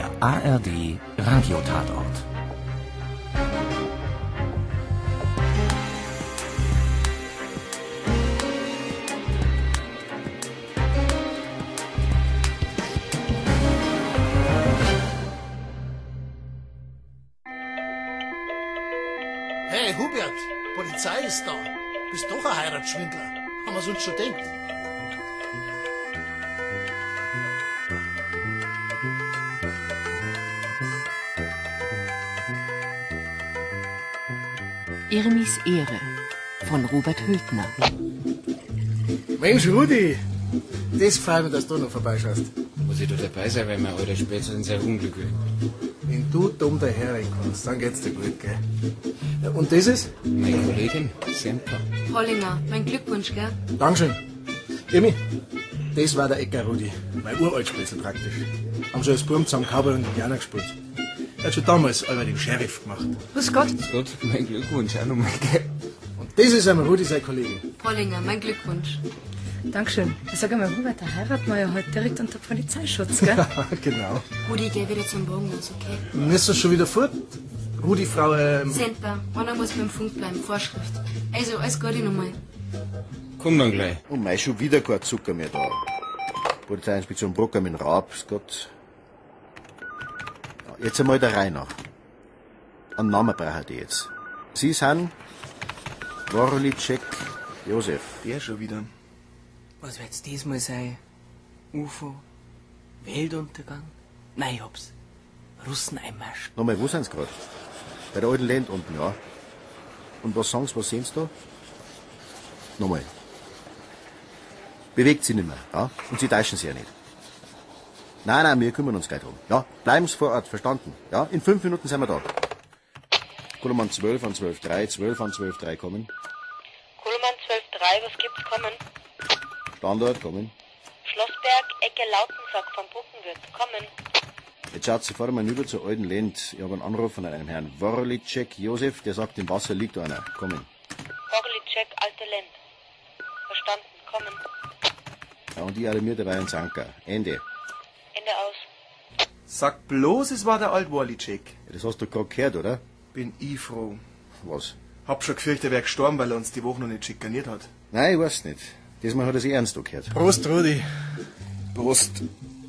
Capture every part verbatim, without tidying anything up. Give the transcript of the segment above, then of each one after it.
Der A R D Radiotatort. Hey Hubert, Polizei ist da. Bist doch ein Heiratsschwindler. Haben wir's uns schon gedacht. Irmis Ehre von Robert Hültner. Mensch, Rudi, das freut mich, dass du noch vorbeischaust. Muss ich da dabei sein, weil mein alter Spätzle in sein Unglück will. Wenn du dumm daherrennen kannst, dann geht's dir gut, gell? Ja, und das ist? Meine Kollegin, Semper. Hollinger, mein Glückwunsch, gell? Dankeschön. Irmi, das war der Ecker Rudi, mein Uraltspätzle praktisch. Haben schon als Burm zusammen Cowboy und Indianer gespielt. Er hat schon damals aber den Sheriff gemacht. Grüß Gott. Grüß Gott, mein Glückwunsch auch nochmal, gell? Und das ist einmal Rudi, seine Kollegin. Hollinger, mein Glückwunsch. Dankeschön. Sag einmal, Robert, da heiraten wir ja heute direkt unter Polizeischutz, gell? Genau. Rudi, geh wieder zum Bogenhaus, okay? Müssen wir schon wieder fort? Rudi, Frau, ähm... Semper, einer muss beim Funk bleiben, Vorschrift. Also, alles Gute nochmal. Komm dann gleich. Und mei, schon wieder kein Zucker mehr da. Polizeiinspektion Brucker mit dem Raab, Gott. Ja, jetzt einmal der Reihe nach. Einen Namen brauche ich jetzt. Sie sind Worlicek Josef. Der schon wieder. Was wird's diesmal sein? U F O? Weltuntergang? Nein, ich hab's. Russeneinmarsch. Nochmal, wo sind's grad? Bei der alten Land unten, ja. Und was sagen's, was sehen's da? Nochmal. Bewegt sie nicht mehr, ja? Und sie täuschen sie ja nicht. Nein, nein, wir kümmern uns gleich drum. Ja, bleiben's vor Ort, verstanden? Ja, in fünf Minuten sind wir da. Koloman zwölf an zwölf drei, zwölf an zwölf drei kommen. Koloman zwölf drei, was gibt's kommen? Standort, kommen. Schlossberg, Ecke Lautensack vom Bruckenwirt, kommen. Jetzt schaut sie vorher mal rüber zur alten Lend. Ich habe einen Anruf von einem Herrn Worlicek Josef, der sagt, im Wasser liegt einer. Kommen. Worlicek, Alte Lend. Verstanden, kommen. Ja, und ich alarmiere dabei einen Sanker. Ende. Ende aus. Sag bloß, es war der Alt-Worlicek. Ja, das hast du gerade gehört, oder? Bin ich froh. Was? Hab schon gefürchtet, er wäre gestorben, weil er uns die Woche noch nicht schikaniert hat. Nein, ich weiß nicht. Diesmal hat er sich ernst gehört. Prost, Rudi. Prost.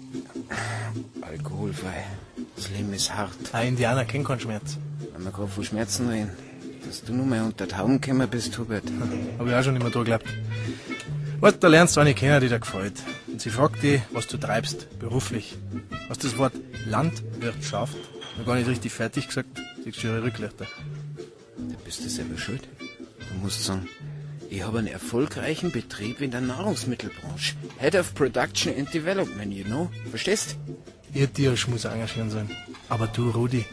Alkoholfrei. Das Leben ist hart. Ein Indianer kennt keinen Schmerz. Wenn wir gerade von Schmerzen reden. Dass du nur mal unter die Augen gekommen bist, Hubert. Hab ich auch schon immer da geglaubt. Weißt, da lernst du eine kennen, die dir gefällt. Und sie fragt dich, was du treibst, beruflich. Hast das Wort Landwirtschaft noch gar nicht richtig fertig gesagt? Siehst du ihre Rücklichter. Da bist du selber schuld. Du musst sagen, ich habe einen erfolgreichen Betrieb in der Nahrungsmittelbranche. Head of Production and Development, you know? Verstehst? Ihr Tiersch muss engagieren sein. Aber du, Rudi,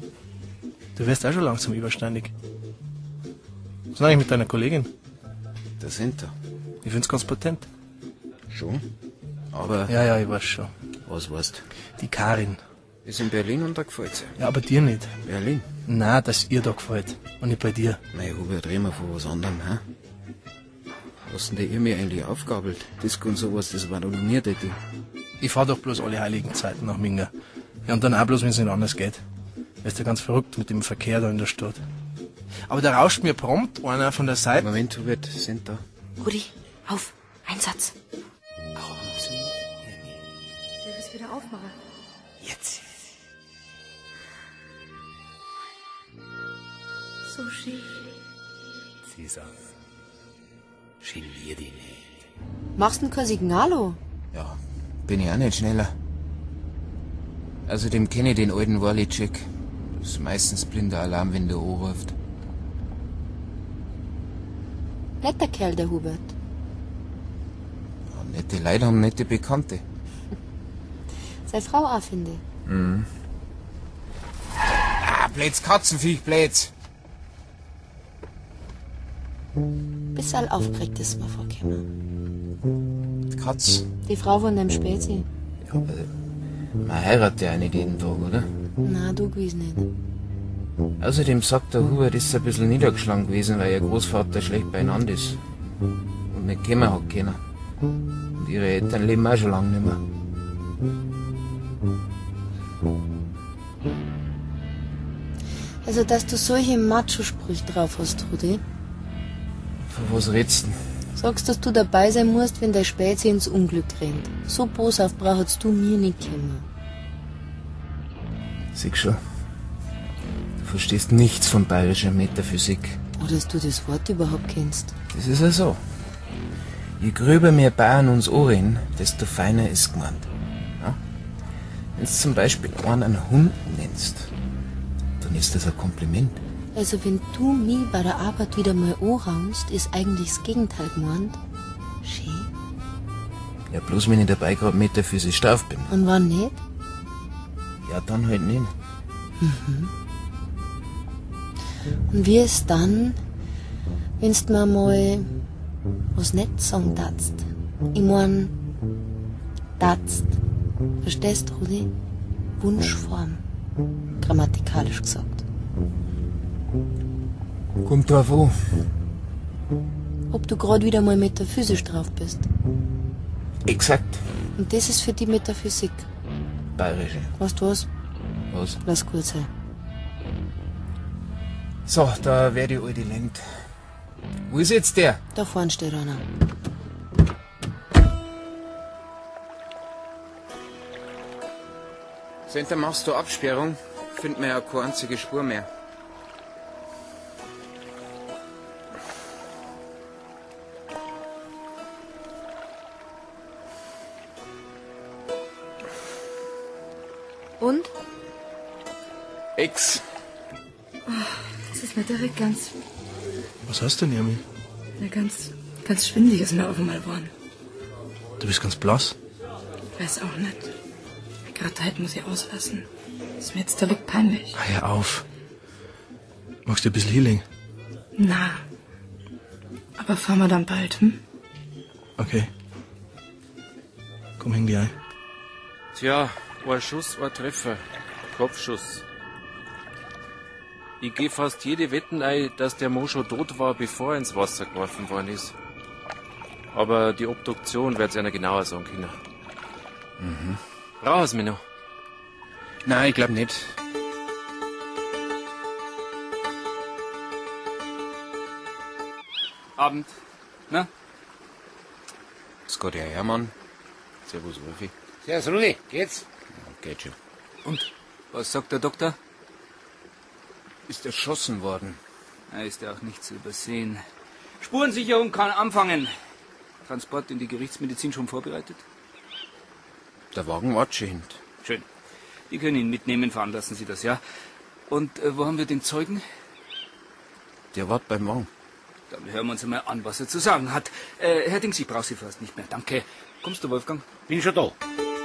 du wirst auch schon langsam überständig. Was ist eigentlich mit deiner Kollegin? Da sind er. Ich find's ganz potent. Schon? Aber... Ja, ja, ich weiß schon. Was weißt? Die Karin. Ist in Berlin und da gefällt sie. Ja, aber dir nicht. Berlin? Na, dass ihr da gefällt. Und nicht bei dir. Mei, Hubert, reden wir von was anderem, hä? Was denn der ihr mir eigentlich aufgabelt? Disco und sowas, das war doch noch nie das. Ich fahr doch bloß alle heiligen Zeiten nach Minga. Ja, und dann auch bloß, wenn es nicht anders geht. Er ist ja ganz verrückt mit dem Verkehr da in der Stadt. Aber da rauscht mir prompt einer von der Seite. Moment, Hubert, sind da. Rudi, auf, Einsatz. Soll ich es wieder aufmachen? Jetzt. So schön. Cäsar, genier dich nicht. Machst du kein Signalo? Ja, bin ich auch nicht schneller. Außerdem kenne ich den alten Worlicek. Das ist meistens blinder Alarm, wenn der anruft. Netter Kerl, der Hubert. Ja, nette Leute haben nette Bekannte. Seine Frau auch, finde ich. Mhm. Ah, Blätz, Katzenviech, Blätz. Bisschen aufgeregt ist mir vorgekommen. Die Katz. Die Frau von dem Spezi. Ja, aber man heiratet ja auch nicht jeden Tag, oder? Na, du gewiss nicht. Außerdem sagt der Hubert, ist ein bisschen niedergeschlagen gewesen, weil ihr Großvater schlecht beieinander ist. Und nicht kommen hat können. Und ihre Eltern leben auch schon lange nicht mehr. Also, dass du solche Macho-Sprüche drauf hast, Rudi. Von was redst du? Sagst, dass du dabei sein musst, wenn der Spätze ins Unglück rennt. So boshaft brauchst du mir nicht kommen. Sieh schon. Du verstehst nichts von bayerischer Metaphysik. Oder dass du das Wort überhaupt kennst. Das ist ja so. Je gröber wir Bayern uns anreden, desto feiner ist gemeint. Ja? Wenn du zum Beispiel einen einen Hund nennst, dann ist das ein Kompliment. Also wenn du mich bei der Arbeit wieder mal anraunst, ist eigentlich das Gegenteil gemeint. Schön. Ja, bloß wenn ich dabei gerade metaphysisch drauf bin. Und wann nicht? Ja, dann halt nicht. Mhm. Und wie ist dann, wenn's mir mal was nicht sagen darfst? Ich mein, darfst. Verstehst du, Rudi? Wunschform. Grammatikalisch gesagt. Kommt drauf an. Ob du gerade wieder mal metaphysisch drauf bist. Exakt. Und das ist für die Metaphysik. Bayerische. Weißt du was? Was? Lass gut sein. So, da wär die alte lenkt. Wo ist jetzt der? Da vorne steht einer. Center, machst du Absperrung? Find mir ja keine einzige Spur mehr. Und? Ex. Das ist mir direkt ganz, Was hast du denn, Jami? ja, ganz, ganz schwindig ist mir auf einmal geworden. Du bist ganz blass. Weiß auch nicht. Gerade heute muss ich auslassen. Ist mir jetzt direkt peinlich. Ah, hör auf. Magst du ein bisschen Healing? Na. Aber fahren wir dann bald, hm? Okay. Komm, häng dich ein. Tja, ein Schuss, ein Treffer. Kopfschuss. Ich gehe fast jede Wetten ein, dass der Mo schon tot war, bevor er ins Wasser geworfen worden ist. Aber die Obduktion wird es einer genauer sagen können. Mhm. Raus, Menno. Nein, ich glaub nicht. Abend. Na? Das geht ja Hermann. Servus, Wolfi. Servus, Rudi. Geht's? Ja, geht schon. Und? Was sagt der Doktor? Ist erschossen worden. Er ist ja auch nicht zu übersehen. Spurensicherung kann anfangen. Transport in die Gerichtsmedizin schon vorbereitet? Der Wagen wartet schon hint. Schön. Die können ihn mitnehmen, veranlassen Sie das, ja? Und äh, wo haben wir den Zeugen? Der wartet beim Wagen. Dann hören wir uns einmal an, was er zu sagen hat. Äh, Herr Dings, ich brauche Sie fast nicht mehr. Danke. Kommst du, Wolfgang? Bin schon da.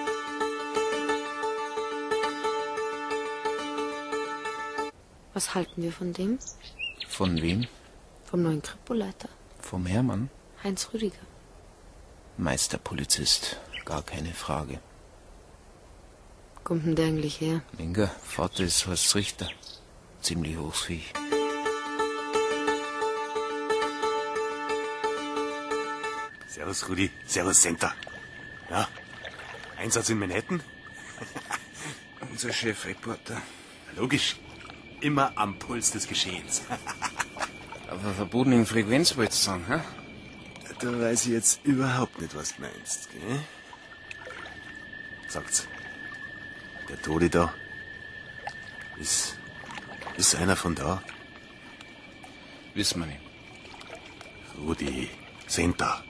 Was halten wir von dem? Von wem? Vom neuen Kripoleiter. Vom Hermann? Heinz Rüdiger. Meisterpolizist. Gar keine Frage. Kommt denn der eigentlich her? Inga, Vater ist Horst Richter. Ziemlich hochfähig. Servus, Rudi. Servus, Center. Ja, Einsatz in Manhattan? Unser Chefreporter. Logisch. Immer am Puls des Geschehens. Aber verbotenen Frequenz wolltest du sagen, hä? Da weiß ich jetzt überhaupt nicht, was du meinst, gell? Sagt's. Der Tode da. Ist. Ist einer von da? Wissen wir nicht. Rudi. Center.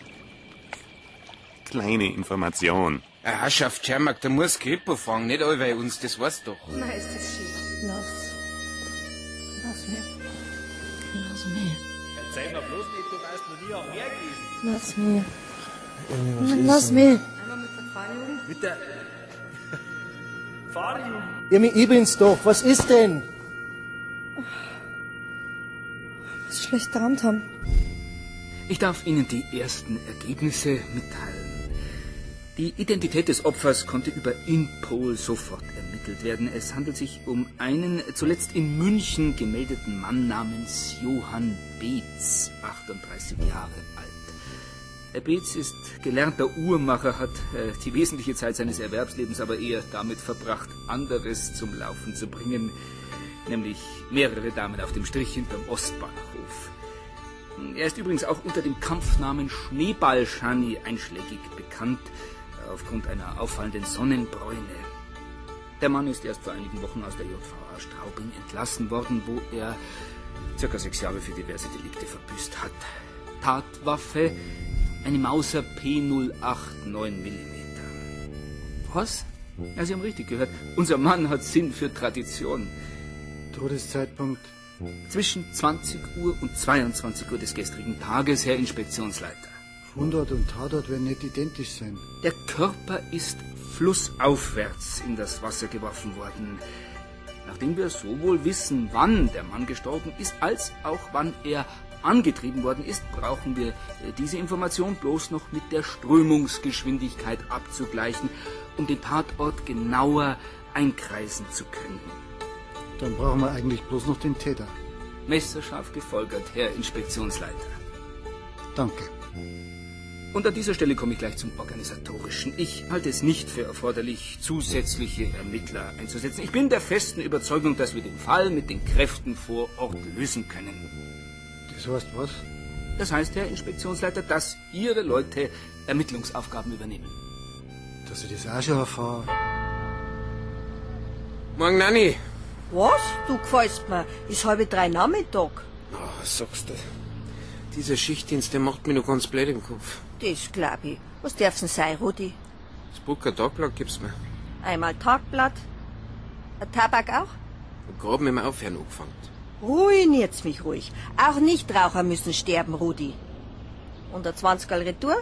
Kleine Information. Eine Herrschaft Schermack, da muss Kripo fangen, nicht alle bei uns, das weißt du doch. Na, ist das schön. Lass. Lass mir. Lass mir. Erzähl mir bloß nicht, du weißt noch nie am Meer gewesen. Lass mir. Lass mir. Einmal mit der Fahrjugend? Mit der Fahrjugend? Ja, ich bin's doch. Was ist denn? Was schlecht geträumt haben. Ich darf Ihnen die ersten Ergebnisse mitteilen. Die Identität des Opfers konnte über Interpol sofort ermittelt werden. Es handelt sich um einen zuletzt in München gemeldeten Mann namens Johann Beetz, achtunddreißig Jahre alt. Herr Beetz ist gelernter Uhrmacher, hat äh, die wesentliche Zeit seines Erwerbslebens aber eher damit verbracht, anderes zum Laufen zu bringen, nämlich mehrere Damen auf dem Strich hinterm Ostbahnhof. Er ist übrigens auch unter dem Kampfnamen Schneeball-Schani einschlägig bekannt, aufgrund einer auffallenden Sonnenbräune. Der Mann ist erst vor einigen Wochen aus der J V A Straubing entlassen worden, wo er circa sechs Jahre für diverse Delikte verbüßt hat. Tatwaffe, eine Mauser P null acht neun Millimeter. Was? Ja, Sie haben richtig gehört. Unser Mann hat Sinn für Tradition. Todeszeitpunkt? Zwischen zwanzig Uhr und zweiundzwanzig Uhr des gestrigen Tages, Herr Inspektionsleiter. Fundort und Tatort werden nicht identisch sein. Der Körper ist flussaufwärts in das Wasser geworfen worden. Nachdem wir sowohl wissen, wann der Mann gestorben ist, als auch wann er angetrieben worden ist, brauchen wir diese Information bloß noch mit der Strömungsgeschwindigkeit abzugleichen, um den Tatort genauer einkreisen zu können. Dann brauchen wir eigentlich bloß noch den Täter. Messerscharf gefolgert, Herr Inspektionsleiter. Danke. Und an dieser Stelle komme ich gleich zum Organisatorischen. Ich halte es nicht für erforderlich, zusätzliche Ermittler einzusetzen. Ich bin der festen Überzeugung, dass wir den Fall mit den Kräften vor Ort lösen können. Das heißt was? Das heißt, Herr Inspektionsleiter, dass Ihre Leute Ermittlungsaufgaben übernehmen. Dass ich das auch schon erfahre. Morgen, Nanni. Was? Du gefällst mir. Ist halb drei Nachmittag. Oh, was sagst du? Dieser Schichtdienst, der macht mich noch ganz blöd im Kopf. Das glaub ich. Was darf's denn sein, Rudi? Das Brucker Tagblatt gibt's mir. Einmal Tagblatt. Ein Tabak auch? Und gerade mit dem Aufhören angefangen. Ruiniert's mich ruhig. Auch Nichtraucher müssen sterben, Rudi. Und der zwanzigerl Retour?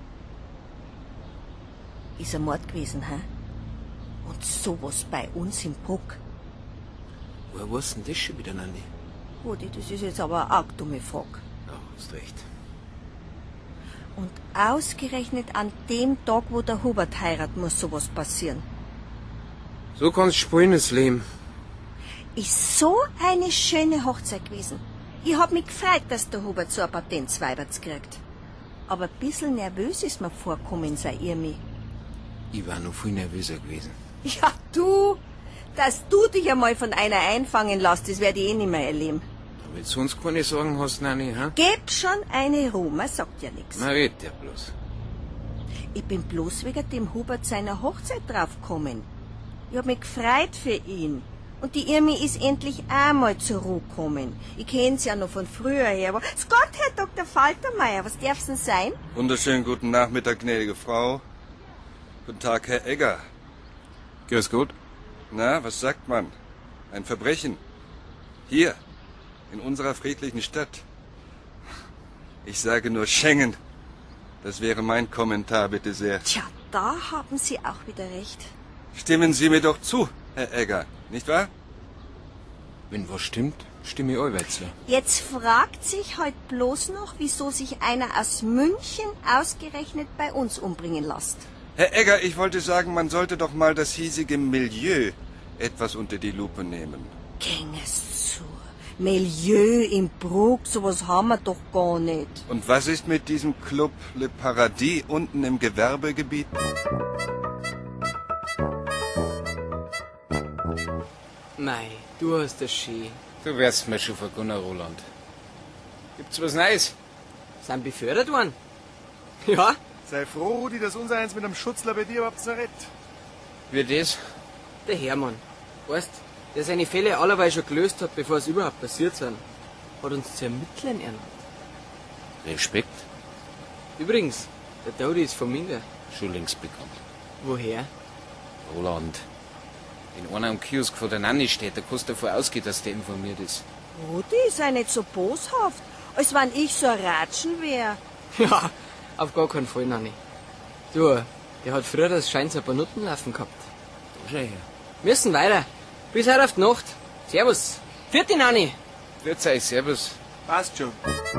Ist ein Mord gewesen, hä? Und sowas bei uns im Bruck. Woher weißt denn das schon wieder, Nanni? Rudi, das ist jetzt aber eine arg dumme Frage. Ja, hast recht. Und ausgerechnet an dem Tag, wo der Hubert heiratet, muss sowas passieren. So kann's spielen, das Leben. Ist so eine schöne Hochzeit gewesen. Ich hab mich gefreut, dass der Hubert so ein Patentsweiberts kriegt. Aber ein bisschen nervös ist mir vorkommen, sei ihr mich. Ich war noch viel nervöser gewesen. Ja, du, dass du dich einmal von einer einfangen lässt, das werde ich eh nicht mehr erleben. Wenn du sonst keine Sorgen hast, Nanni, ha? Gib schon eine Ruhe, man sagt ja nichts. Na, red ja bloß. Ich bin bloß wegen dem Hubert seiner Hochzeit draufgekommen. Ich hab mich gefreut für ihn. Und die Irmi ist endlich einmal zur Ruhe gekommen. Ich kenn's ja noch von früher her. Aber Gott, Herr Doktor Faltermeier, was darf's denn sein? Wunderschönen guten Nachmittag, gnädige Frau. Guten Tag, Herr Egger. Grüß Gott. Na, was sagt man? Ein Verbrechen. Hier, in unserer friedlichen Stadt. Ich sage nur Schengen. Das wäre mein Kommentar, bitte sehr. Tja, da haben Sie auch wieder recht. Stimmen Sie mir doch zu, Herr Egger, nicht wahr? Wenn was stimmt, stimme ich allweil zu. Jetzt fragt sich heute bloß noch, wieso sich einer aus München ausgerechnet bei uns umbringen lässt. Herr Egger, ich wollte sagen, man sollte doch mal das hiesige Milieu etwas unter die Lupe nehmen. Ging es zu. Milieu im Bruck, sowas haben wir doch gar nicht. Und was ist mit diesem Club Le Paradis unten im Gewerbegebiet? Mei, du hast das schön. Du wärst mir schon vergunner, Roland. Gibt's was Neues? Sind befördert worden? Ja. Sei froh, Rudi, dass unser eins mit einem Schutzler bei dir überhaupt zerrett. Wie das? Der Hermann. Weißt, der seine Fälle allerweil schon gelöst hat, bevor es überhaupt passiert sind, hat uns zu Ermittlern ernannt. Respekt. Übrigens, der Todi ist von Minger. Schon längst bekannt. Woher? Roland. Wenn einer am Kiosk vor der Nanni steht, da kannst du davon ausgehen, dass der informiert ist. Rudi, sei nicht so boshaft, als wenn ich so ein Ratschen wär. Ja, auf gar keinen Fall, Nanni. Du, der hat früher das Scheins ein paar Nuttenlaufen gehabt. Da schau her. Wir müssen weiter. Bis heute auf die Nacht. Servus. Vierte, Nanni. Grüß euch, servus. Passt schon.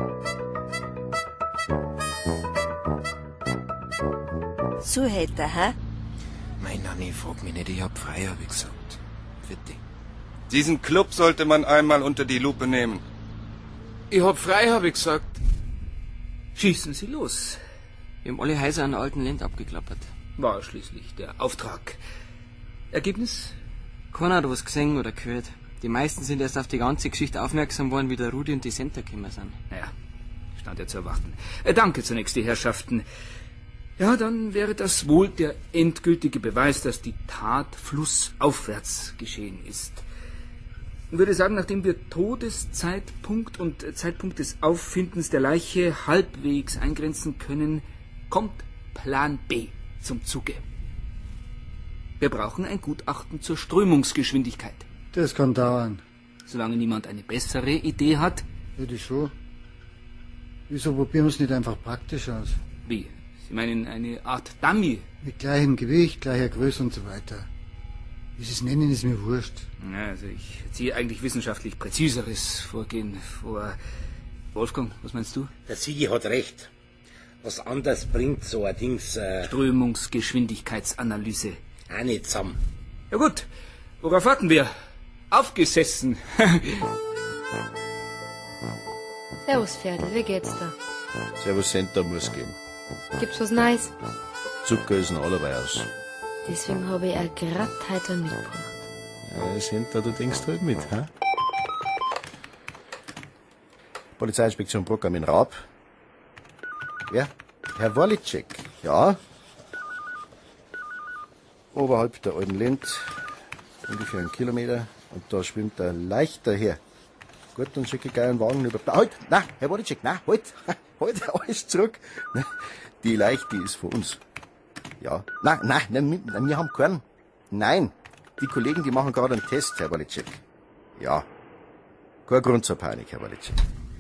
So hätte er, hä? Mein Nanni, frag mich nicht, ich hab frei, hab ich gesagt. Vierte. Diesen Club sollte man einmal unter die Lupe nehmen. Ich hab frei, hab ich gesagt. Schießen Sie los, Wir haben alle Häuser an der alten Land abgeklappert. War schließlich der Auftrag. Ergebnis? Keiner hat was gesehen oder gehört. Die meisten sind erst auf die ganze Geschichte aufmerksam worden, wie der Rudi und die Center gekommen sind. Naja, stand ja zu erwarten. Äh, danke zunächst, die Herrschaften. Ja, dann wäre das wohl der endgültige Beweis, dass die Tat flussaufwärts geschehen ist. Ich würde sagen, nachdem wir Todeszeitpunkt und Zeitpunkt des Auffindens der Leiche halbwegs eingrenzen können, kommt Plan B zum Zuge. Wir brauchen ein Gutachten zur Strömungsgeschwindigkeit. Das kann dauern. Solange niemand eine bessere Idee hat. Würde ich schon. Wieso probieren wir es nicht einfach praktisch aus? Wie? Sie meinen eine Art Dummy? Mit gleichem Gewicht, gleicher Größe und so weiter. Wie Sie es nennen, ist mir wurscht. Ja, also ich ziehe eigentlich wissenschaftlich präziseres Vorgehen vor. Wolfgang, was meinst du? Der Sigi hat recht. Was anderes bringt so ein Dings... Äh Strömungsgeschwindigkeitsanalyse. Auch nicht zusammen. Ja gut, worauf warten wir? Aufgesessen. Servus, Pferdl, wie geht's da? Servus, Center muss gehen. Gibt's was Neues? Zucker ist noch allerweil aus. Deswegen habe ich auch grad heute mitgebracht. Ja, Center, du denkst halt mit, hä? Polizeiinspektion Brucker mit Raab. Wer? Herr Wolitschek, ja. Oberhalb der alten Lind, ungefähr einen Kilometer, und da schwimmt er leicht daher. Gut, dann schicke ich gleich einen Wagen über... Halt! Nein, Herr Wolitschek, nein, halt! Halt, alles zurück! Die Leiche, die ist von uns. Ja. Nein, nein, nein, nein, wir haben keinen. Nein, die Kollegen, die machen gerade einen Test, Herr Wolitschek. Ja. Kein Grund zur Panik, Herr Wolitschek.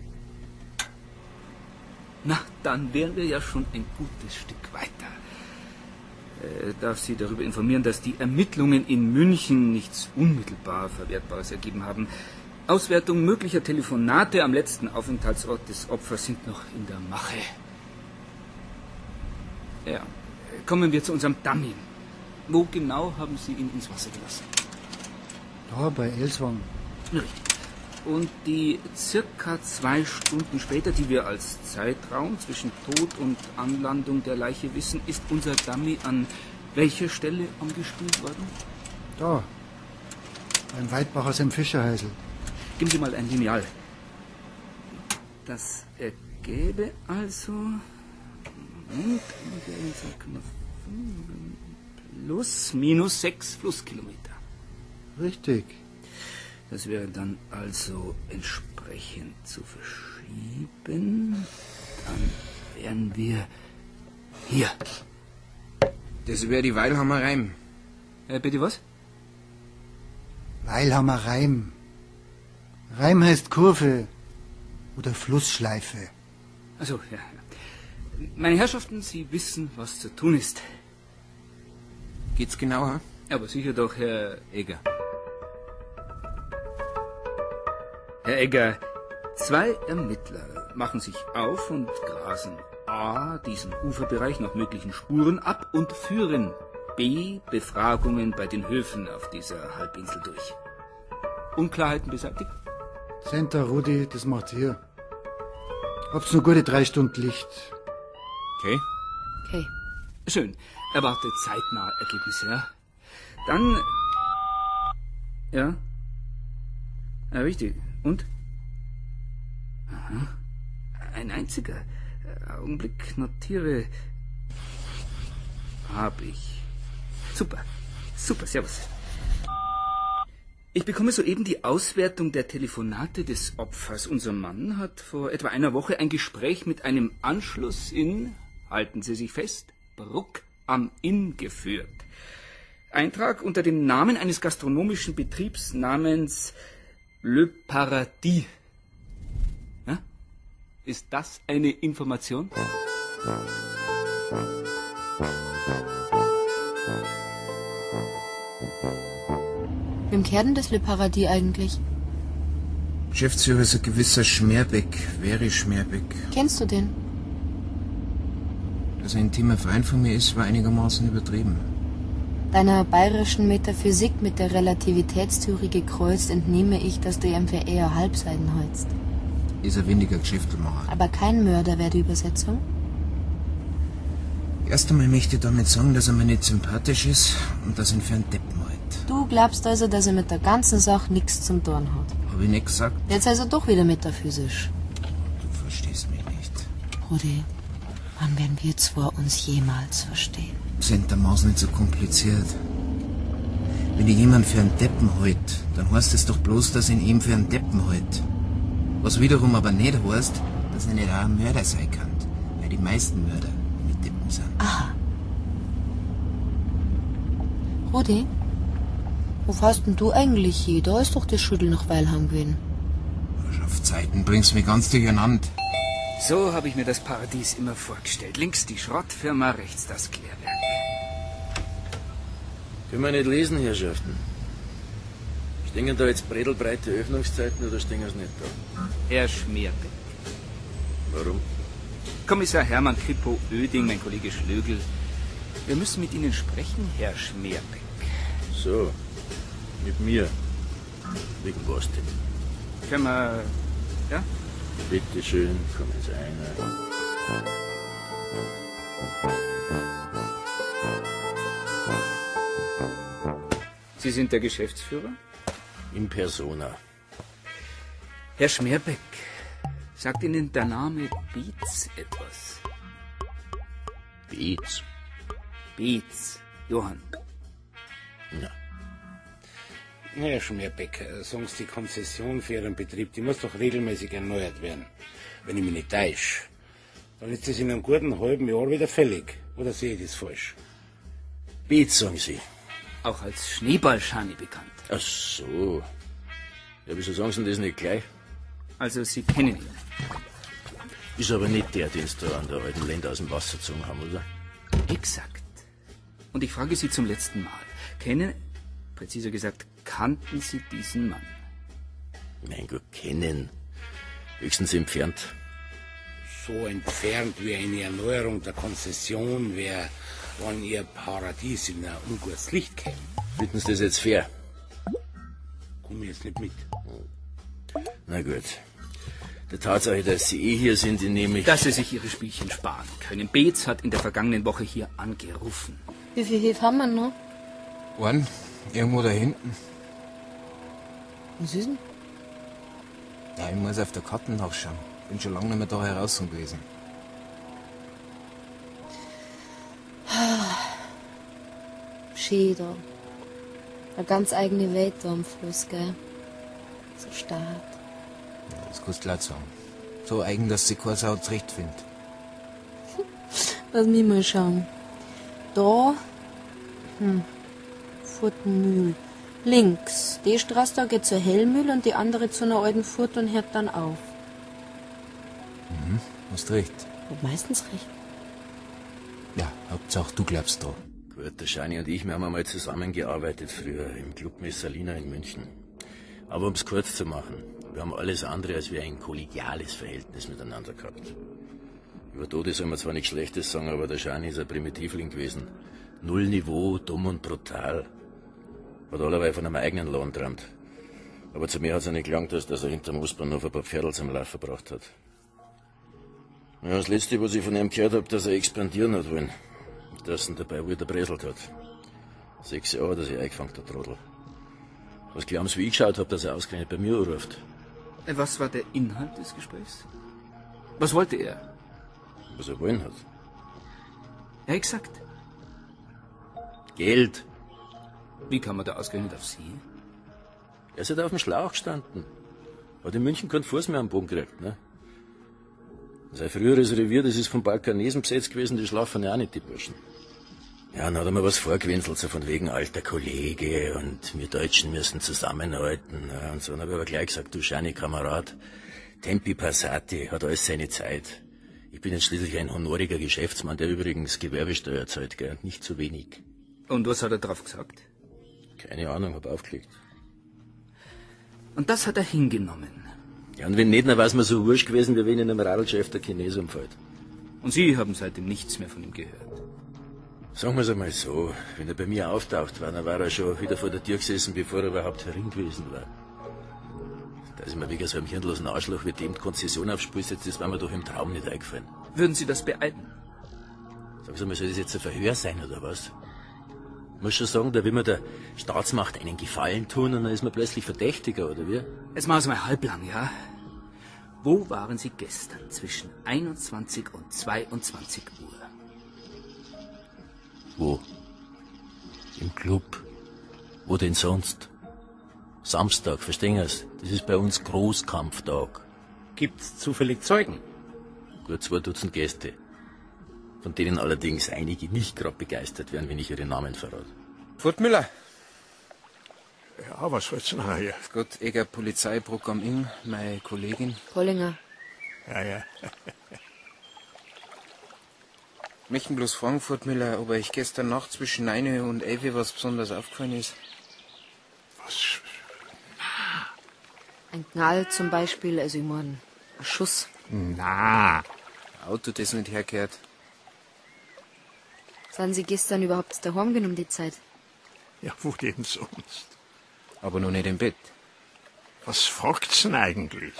Na, dann wären wir ja schon ein gutes Stück weiter. Äh, darf Sie darüber informieren, dass die Ermittlungen in München nichts unmittelbar Verwertbares ergeben haben. Auswertung möglicher Telefonate am letzten Aufenthaltsort des Opfers sind noch in der Mache. Ja, kommen wir zu unserem Dummy. Wo genau haben Sie ihn ins Wasser gelassen? Da, bei Elswang. Richtig. Und die circa zwei Stunden später, die wir als Zeitraum zwischen Tod und Anlandung der Leiche wissen, ist unser Dummy an welcher Stelle angespült worden? Da, beim Weidbacher seinem Fischerhäusl. Geben Sie mal ein Lineal. Das ergäbe also... Moment, plus minus sechs Flusskilometer. Richtig. Das wäre dann also entsprechend zu verschieben. Dann wären wir hier. Das wäre die Weilhammer Reim. Äh, bitte was? Weilhammer Reim. Reim heißt Kurve oder Flussschleife. Also, ja. Meine Herrschaften, Sie wissen, was zu tun ist. Geht's genauer? Aber sicher doch, Herr Egger. Herr Egger, zwei Ermittler machen sich auf und grasen A, diesen Uferbereich nach möglichen Spuren ab und führen B, Befragungen bei den Höfen auf dieser Halbinsel durch. Unklarheiten beseitigt? Center, Rudi, das macht ihr. Hab's nur gute drei Stunden Licht. Okay. Okay. Schön. Erwartet zeitnah Ergebnisse, ja? Dann... Ja? Ja, richtig. Und? Aha. Ein einziger. Augenblick, notiere. Hab ich. Super. Super, servus. Ich bekomme soeben die Auswertung der Telefonate des Opfers. Unser Mann hat vor etwa einer Woche ein Gespräch mit einem Anschluss in, halten Sie sich fest, Bruck am Inn geführt. Eintrag unter dem Namen eines gastronomischen Betriebs namens Le Paradis. Ja? Ist das eine Information? Wem kehrt denn das Le Paradis eigentlich? Geschäftsführer ist ein gewisser Schmerbeck, Veri Schmerbeck. Kennst du den? Dass er ein intimer Freund von mir ist, war einigermaßen übertrieben. Deiner bayerischen Metaphysik mit der Relativitätstheorie gekreuzt entnehme ich, dass du ihm für eher Halbseiten hältst. Ist er weniger Geschäftelmacher. Aber kein Mörder wäre die Übersetzung? Erst einmal möchte ich damit sagen, dass er mir nicht sympathisch ist und dass ihn für einen Deppen hält. Du glaubst also, dass er mit der ganzen Sache nichts zum tun hat? Hab ich nicht gesagt? Jetzt also doch wieder metaphysisch. Du verstehst mich nicht. Rudi, wann werden wir zwei uns jemals verstehen? Sind der Maus nicht so kompliziert. Wenn ich jemand für einen Deppen halt, dann heißt es doch bloß, dass ich ihn eben für einen Deppen halt. Was wiederum aber nicht heißt, dass er nicht auch ein Mörder sein kann. Weil die meisten Mörder mit Deppen sind. Aha. Rudi, wo fährst denn du eigentlich hin? Da ist doch das Schüttel nach Weilheim gewesen. Auf Zeiten bringst mich ganz durcheinander. So habe ich mir das Paradies immer vorgestellt. Links die Schrottfirma, rechts das Klärwerk. Können wir nicht lesen, Herrschaften? Stehen da jetzt bredelbreite Öffnungszeiten oder stehen sie nicht da? Herr Schmerbeck. Warum? Kommissar Hermann Kripo-Oeding, mein Kollege Schlögl. Wir müssen mit Ihnen sprechen, Herr Schmerbeck. So, mit mir. Wegen was denn? Können wir... ja? Bitte schön, kommen Sie rein. Sie sind der Geschäftsführer? In persona. Herr Schmerbeck, sagt Ihnen der Name Beetz etwas? Beetz? Beetz, Johann. Na. Herr Schmerbeck, sagen Sie, die Konzession für Ihren Betrieb, die muss doch regelmäßig erneuert werden. Wenn ich mich nicht täusche. Dann ist das in einem guten halben Jahr wieder fällig. Oder sehe ich das falsch? Beetz, sagen Sie. Auch als Schneeballschani bekannt. Ach so. Ja, wieso sagen Sie das nicht gleich? Also Sie kennen ihn. Ist aber nicht der, den Sie da an der alten Länder aus dem Wasser gezogen haben, oder? Exakt. Und ich frage Sie zum letzten Mal. Kennen, präziser gesagt, kannten Sie diesen Mann? Mein Gott, kennen. Höchstens entfernt. So entfernt wie eine Erneuerung der Konzession wäre, wenn Ihr Paradies in ein ungutes Licht käme. Finden Sie das jetzt fair? Komm jetzt nicht mit. Na gut. Der Tatsache, dass Sie eh hier sind, nehme ich... Dass Sie sich Ihre Spielchen sparen können. Beetz hat in der vergangenen Woche hier angerufen. Wie viel Hefe haben wir noch? One, irgendwo da hinten. Was ist denn? Ja, ich muss auf der Karte nachschauen. Bin schon lange nicht mehr da heraus gewesen. Schön da. Eine ganz eigene Welt da am Fluss, gell? So stark. Das kannst du laut sagen. So eigen, dass sie keine Sau zurechtfindet. Lass mich mal schauen. Da, hm, Furtenmühl. Links. Die Straße da geht zur Hellmühl und die andere zu einer alten Furt und hört dann auf. Mhm, hast recht. Und meistens recht. Ja, Hauptsache du glaubst dran. Gut, der Scheini und ich, wir haben einmal zusammengearbeitet früher im Club Messalina in München. Aber um es kurz zu machen, wir haben alles andere als wir ein kollegiales Verhältnis miteinander gehabt. Über Tode soll man zwar nichts Schlechtes sagen, aber der Scheini ist ein Primitivling gewesen. Null Niveau, dumm und brutal. Hat allerweil von einem eigenen Lohn geträumt. Aber zu mir hat es ja nicht gelangt, dass er hinterm Ostbahnhof ein paar Pferdl zum Laufen gebracht hat. Ja, das Letzte, was ich von ihm gehört habe, dass er expandieren hat wollen. Dass er dabei wohl erbreselt hat. Sechs Jahre hat er sich eingefangen, der Trottel. Was glauben Sie, wie ich geschaut habe, dass er ausgerechnet bei mir anruft? Was war der Inhalt des Gesprächs? Was wollte er? Was er wollen hat? Ja, exakt. Geld. Wie kam er da ausgerechnet auf Sie? Er ist halt auf dem Schlauch gestanden. Hat in München keinen Fuß mehr am Boden gekriegt, ne? Sein früheres Revier, das ist vom Balkanesen besetzt gewesen, die schlafen ja auch nicht, die Burschen. Ja, dann hat er mir was vorgewinselt, so von wegen alter Kollege und wir Deutschen müssen zusammenhalten. Ja, und so, dann habe ich aber gleich gesagt, du Scheini, Kamerad, Tempi Passati, hat alles seine Zeit. Ich bin jetzt schließlich ein honoriger Geschäftsmann, der übrigens Gewerbesteuer zahlt, gell, und nicht zu wenig. Und was hat er drauf gesagt? Keine Ahnung, hab aufgelegt. Und das hat er hingenommen. Ja, und wenn nicht, dann war es mir so wurscht gewesen, wie wenn in einem Radlgeschäft der Chines umfällt. Und Sie haben seitdem nichts mehr von ihm gehört? Sagen wir es einmal so, wenn er bei mir auftaucht war, dann war er schon wieder vor der Tür gesessen, bevor er überhaupt herin gewesen war. Da ist mir wegen so einem hirnlosen Arschloch wie dem die Konzession aufs Spiel setzt, das war mir doch im Traum nicht eingefallen. Würden Sie das beeiden? Sag mal, soll das jetzt ein Verhör sein, oder was? Ich muss schon sagen, da will man der Staatsmacht einen Gefallen tun und dann ist man plötzlich Verdächtiger, oder wie? Jetzt machen Sie mal halblang, ja? Wo waren Sie gestern zwischen einundzwanzig und zweiundzwanzig Uhr? Wo? Im Club. Wo denn sonst? Samstag, verstehen Sie's? Das ist bei uns Großkampftag. Gibt's zufällig Zeugen? Gut zwei Dutzend Gäste. Von denen allerdings einige nicht gerade begeistert werden, wenn ich ihre Namen verrate. Furtmüller. Ja, was wollt's denn hier? Gott, Eger Polizeibruck am Inn, meine Kollegin. Pollinger. Ja, ja. Möchten bloß fragen, Furtmüller, ob euch gestern Nacht zwischen neun und elf was besonders aufgefallen ist. Was? Ein Knall zum Beispiel, also ich mein, ein Schuss. Na. Auto, das nicht herkehrt. Sind Sie gestern überhaupt daheim genommen, die Zeit? Ja, wo denn sonst? Aber noch nicht im Bett. Was fragt's denn eigentlich?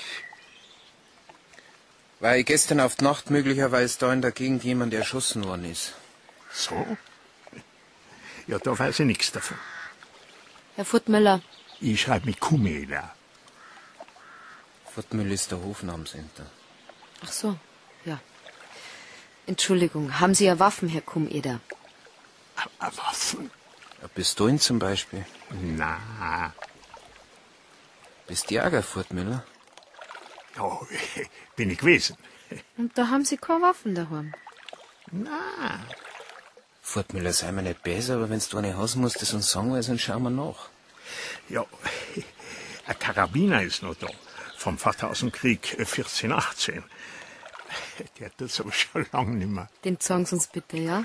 Weil gestern auf die Nacht möglicherweise da in der Gegend jemand erschossen worden ist. So? Ja, da weiß ich nichts davon. Herr Furtmüller. Ich schreibe mit Kumela. Furtmüller ist der Hofnamensenter. Ach so, ja. Entschuldigung, haben Sie ja Waffen, Herr Kumeder? A Waffen? Pistolen zum Beispiel. Na. Bist Jäger, Furtmüller? Ja, bin ich gewesen. Und da haben Sie keine Waffen daheim? Na. Furtmüller, sei mir nicht besser, aber wenn du eine hasen musst, das uns sagen, weil sonst schauen wir nach. Ja, ein Karabiner ist noch da. Vom Vater aus dem Krieg, vierzehn achtzehn. Der tut's aber schon lange nicht mehr. Den sagen Sie uns bitte, ja?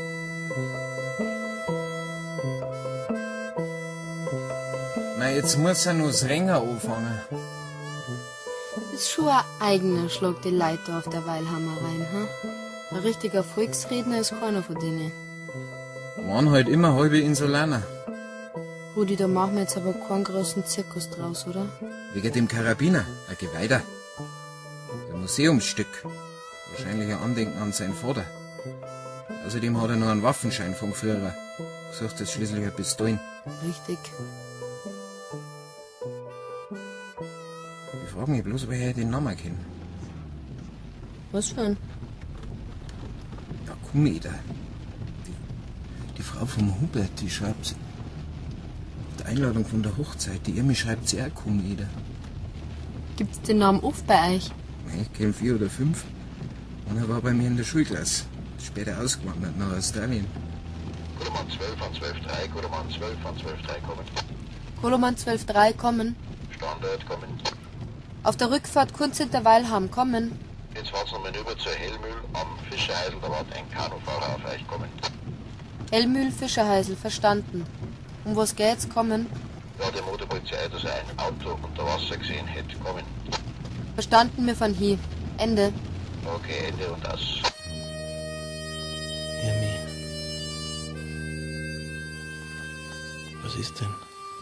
Mei, jetzt muss er noch das Ränger anfangen. Ist schon ein eigener Schlag, die Leute auf der Weilhammer rein, hm? Ein richtiger Volksredner ist keiner von denen. Waren halt immer halbe Insulaner. Rudi, da machen wir jetzt aber keinen großen Zirkus draus, oder? Wegen dem Karabiner, ein Geweihter. Ein Museumsstück. Wahrscheinlich ein Andenken an seinen Vater. Außerdem hat er noch einen Waffenschein vom Führer. Sucht jetzt schließlich ein Pistolen. Richtig. Ich frage mich bloß, woher ich den Namen kenne. Was für ein? Ja, Kumeda. Die, die Frau vom Hubert, die schreibt... Die Einladung von der Hochzeit, die Irmi schreibt sie auch Kumeda. Gibt's den Namen oft bei euch? Ich kenne vier oder fünf. Und er war bei mir in der Schulklasse. Später ausgewandert nach Australien. Koloman zwölf an zwölf drei, Koloman zwölf an zwölf drei kommen. Koloman zwölf drei kommen. Standard kommen. Auf der Rückfahrt kurz hinter Weilham kommen. Jetzt warten wir hinüber zur Hellmühl am Fischerheisel, da wird ein Kanufahrer auf euch kommen. Hellmühl, Fischerheisel, verstanden. Um was geht's, kommen? Ja, der Motorpolizei, dass er ein Auto unter Wasser gesehen hätte, kommen. Verstanden, wir von hier. Ende. Okay, Ende und aus. Irmi. Was ist denn?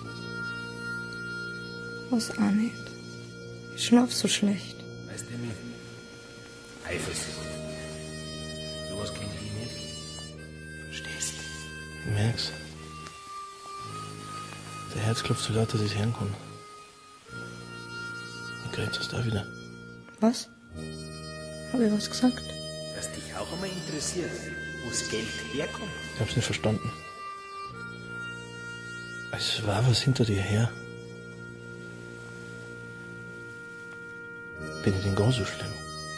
Was auch nicht. Ich schlaf so schlecht. Weißt du, Irmi? Eifersucht. Sowas kenne ich nicht. Verstehst du? Ich merk's. Der Herz klopft so laut, dass ich's hören kann. Und gleich ist da wieder. Was? Habe ich was gesagt? Was dich auch einmal interessiert, wo das Geld herkommt. Ich hab's nicht verstanden. Es war was hinter dir her. Bin ich denn gar so schlimm?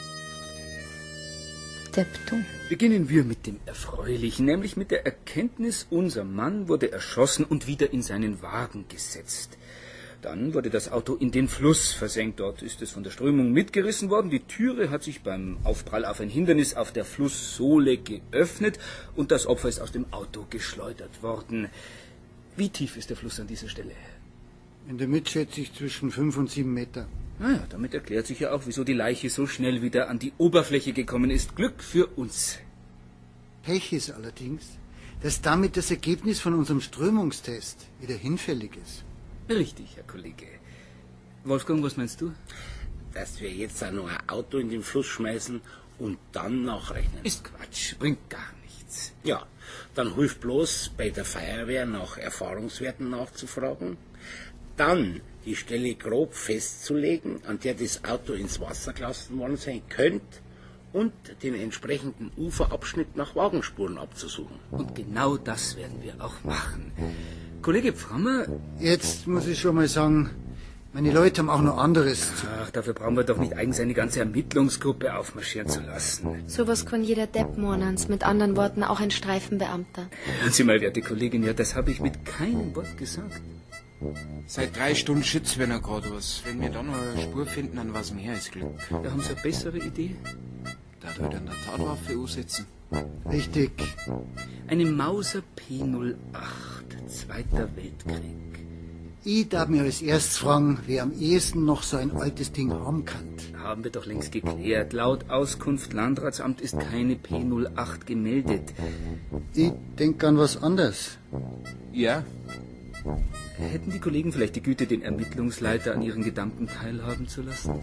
Depptung. Beginnen wir mit dem Erfreulichen, nämlich mit der Erkenntnis, unser Mann wurde erschossen und wieder in seinen Wagen gesetzt. Dann wurde das Auto in den Fluss versenkt. Dort ist es von der Strömung mitgerissen worden. Die Türe hat sich beim Aufprall auf ein Hindernis auf der Flusssohle geöffnet und das Opfer ist aus dem Auto geschleudert worden. Wie tief ist der Fluss an dieser Stelle? In der Mitte schätze ich zwischen fünf und sieben Meter. Naja, damit erklärt sich ja auch, wieso die Leiche so schnell wieder an die Oberfläche gekommen ist. Glück für uns. Pech ist allerdings, dass damit das Ergebnis von unserem Strömungstest wieder hinfällig ist. Richtig, Herr Kollege. Wolfgang, was meinst du? Dass wir jetzt auch noch ein Auto in den Fluss schmeißen und dann nachrechnen. Ist Quatsch, bringt gar nichts. nichts. Ja, dann hilft bloß bei der Feuerwehr nach Erfahrungswerten nachzufragen, dann die Stelle grob festzulegen, an der das Auto ins Wasser gelassen worden sein könnte, und den entsprechenden Uferabschnitt nach Wagenspuren abzusuchen. Und genau das werden wir auch machen. Kollege Pframmer... Jetzt muss ich schon mal sagen, meine Leute haben auch noch anderes zu. Ach, dafür brauchen wir doch nicht eigens eine ganze Ermittlungsgruppe aufmarschieren zu lassen. Sowas kann jeder Depp mornens, mit anderen Worten auch ein Streifenbeamter. Hören Sie mal, werte Kollegin, ja, das habe ich mit keinem Wort gesagt. Seit drei Stunden schützt wir noch gerade was. Wenn wir dann noch eine Spur finden, dann was mehr ist Glück. Da haben Sie eine bessere Idee? Da halt an der Tatwaffe aussetzen. Richtig. Eine Mauser P null acht, Zweiter Weltkrieg. Ich darf mir als erstes fragen, wer am ehesten noch so ein altes Ding haben kann. Haben wir doch längst geklärt. Laut Auskunft Landratsamt ist keine P null acht gemeldet. Ich denke an was anderes. Ja. Hätten die Kollegen vielleicht die Güte, den Ermittlungsleiter an ihren Gedanken teilhaben zu lassen?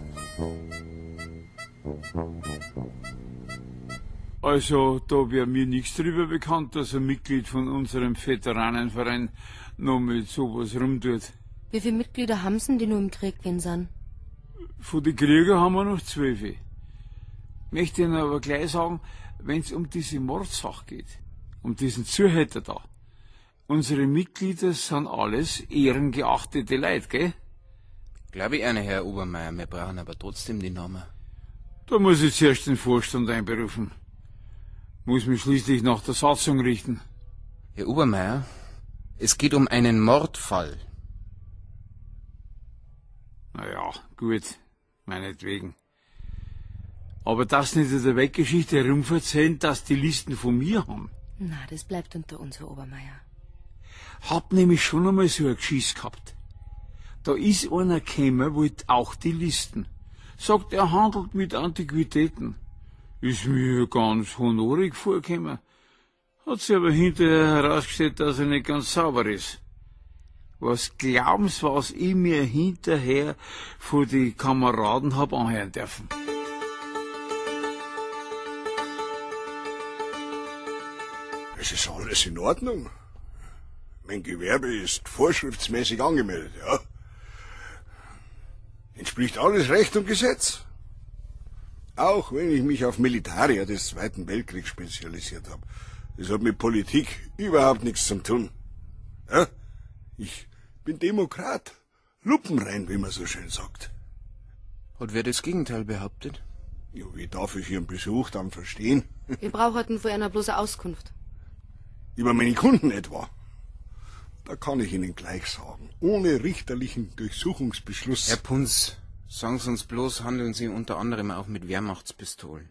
Also, da wäre mir nichts drüber bekannt, dass ein Mitglied von unserem Veteranenverein noch mit sowas rumtut. Wie viele Mitglieder haben Sie, die nur im Krieg gehen sind? Von den Kriegern haben wir noch zwölf. Möchte Ihnen aber gleich sagen, wenn es um diese Mordsache geht, um diesen Zuhälter da, unsere Mitglieder sind alles ehrengeachtete Leute, gell? Glaube ich eine, Herr Obermeier, wir brauchen aber trotzdem die Namen. Da muss ich zuerst den Vorstand einberufen. Muss mich schließlich nach der Satzung richten. Herr Obermeier, es geht um einen Mordfall. Na ja, gut, meinetwegen. Aber das nicht in der Weggeschichte herumverzählen, dass die Listen von mir haben. Na, das bleibt unter uns, Herr Obermeier. Hab nämlich schon einmal so ein Geschiss gehabt. Da ist einer gekommen, wollte auch die Listen. Sagt, er handelt mit Antiquitäten. Ist mir ganz honorig vorgekommen. Hat sich aber hinterher herausgestellt, dass er nicht ganz sauber ist. Was glauben Sie, was ich mir hinterher von die Kameraden hab anhören dürfen? Es ist alles in Ordnung. Mein Gewerbe ist vorschriftsmäßig angemeldet, ja. Entspricht alles Recht und Gesetz. Auch wenn ich mich auf Militarier des Zweiten Weltkriegs spezialisiert habe. Das hat mit Politik überhaupt nichts zu tun. Ja? Ich bin Demokrat. Lupenrein, wie man so schön sagt. Hat wer das Gegenteil behauptet? Ja, wie darf ich Ihren Besuch dann verstehen? Wir brauchen von einer bloße Auskunft. Über meine Kunden etwa? Da kann ich Ihnen gleich sagen, ohne richterlichen Durchsuchungsbeschluss... Herr Punz, sagen Sie uns bloß, handeln Sie unter anderem auch mit Wehrmachtspistolen.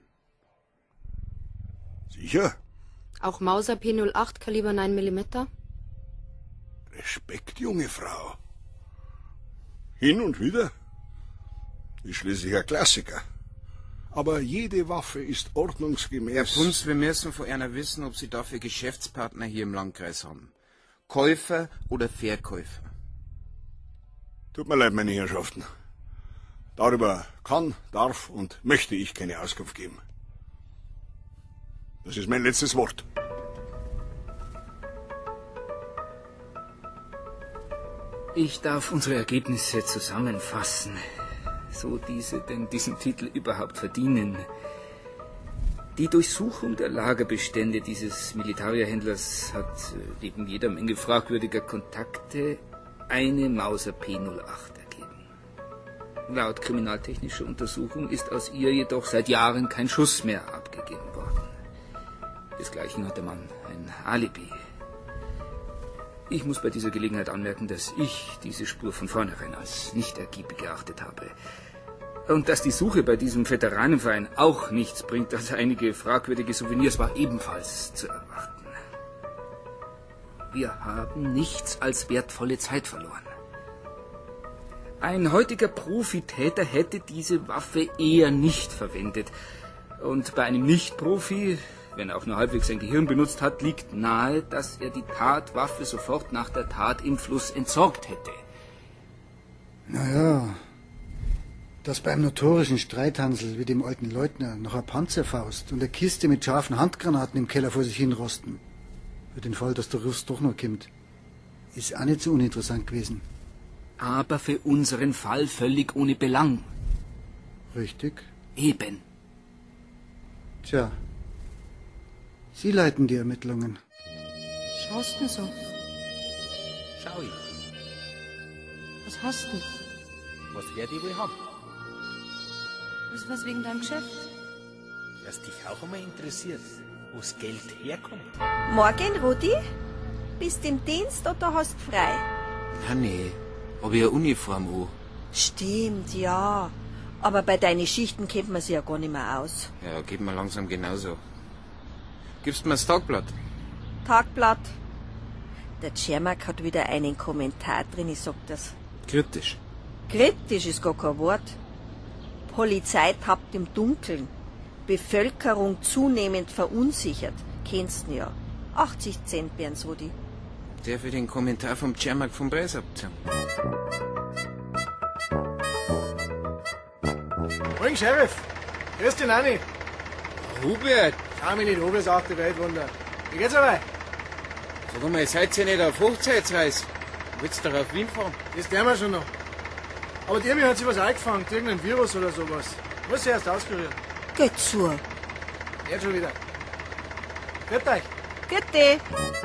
Sicher? Auch Mauser P null acht, Kaliber neun Millimeter? Respekt, junge Frau. Hin und wieder. Ist schließlich ein Klassiker. Aber jede Waffe ist ordnungsgemäß... Herr Punz, wir müssen von einer wissen, ob Sie dafür Geschäftspartner hier im Landkreis haben. Käufer oder Verkäufer? Tut mir leid, meine Herrschaften. Darüber kann, darf und möchte ich keine Auskunft geben. Das ist mein letztes Wort. Ich darf unsere Ergebnisse zusammenfassen, so diese denn diesen Titel überhaupt verdienen. Die Durchsuchung der Lagerbestände dieses Militarierhändlers hat neben jeder Menge fragwürdiger Kontakte eine Mauser P null acht ergeben. Laut kriminaltechnischer Untersuchung ist aus ihr jedoch seit Jahren kein Schuss mehr abgegeben worden. Desgleichen hat der Mann ein Alibi. Ich muss bei dieser Gelegenheit anmerken, dass ich diese Spur von vornherein als nicht ergiebig geachtet habe. Und dass die Suche bei diesem Veteranenverein auch nichts bringt, als einige fragwürdige Souvenirs, war ebenfalls zu erwarten. Wir haben nichts als wertvolle Zeit verloren. Ein heutiger Profitäter hätte diese Waffe eher nicht verwendet. Und bei einem Nicht-Profi, wenn er auch nur halbwegs sein Gehirn benutzt hat, liegt nahe, dass er die Tatwaffe sofort nach der Tat im Fluss entsorgt hätte. Naja, Dass beim notorischen Streithansel wie dem alten Leutner noch eine Panzerfaust und eine Kiste mit scharfen Handgranaten im Keller vor sich hinrosten, für den Fall, dass der Russ doch noch kommt, ist auch nicht so uninteressant gewesen. Aber für unseren Fall völlig ohne Belang. Richtig. Eben. Tja, Sie leiten die Ermittlungen. Schaust denn so? Schau ich. Was hast du? Was wer die will haben? Ist was wegen deinem Geschäft? Was dich auch einmal interessiert, wo das Geld herkommt. Morgen, Rudi? Bist im Dienst oder hast frei? Na nee, hab ich eine Uniform an. Stimmt, ja. Aber bei deinen Schichten kennt man sich ja gar nicht mehr aus. Ja, geht mir langsam genauso. Gibst mir das Tagblatt? Tagblatt. Der Tschermak hat wieder einen Kommentar drin, ich sag das. Kritisch. Kritisch ist gar kein Wort. Polizei tappt im Dunkeln. Bevölkerung zunehmend verunsichert. Kennst du ja. achtzig Cent wären's, Rudi. Der für den Kommentar vom Tschermak vom Preis abziehen. Moin, Sheriff. Grüß dich, Nanni. Hubert! Schau mich nicht an, sagt die Weltwunder. Wie geht's dabei? Sag mal, seid ihr nicht auf Hochzeitsreise? Willst du doch auf Wien fahren? Das werden wir schon noch. Aber die mir hat sich was eingefangen, irgendein Virus oder sowas. Muss sie erst auskurieren. Geht zu. Jetzt schon wieder. Grüß euch. Bitte.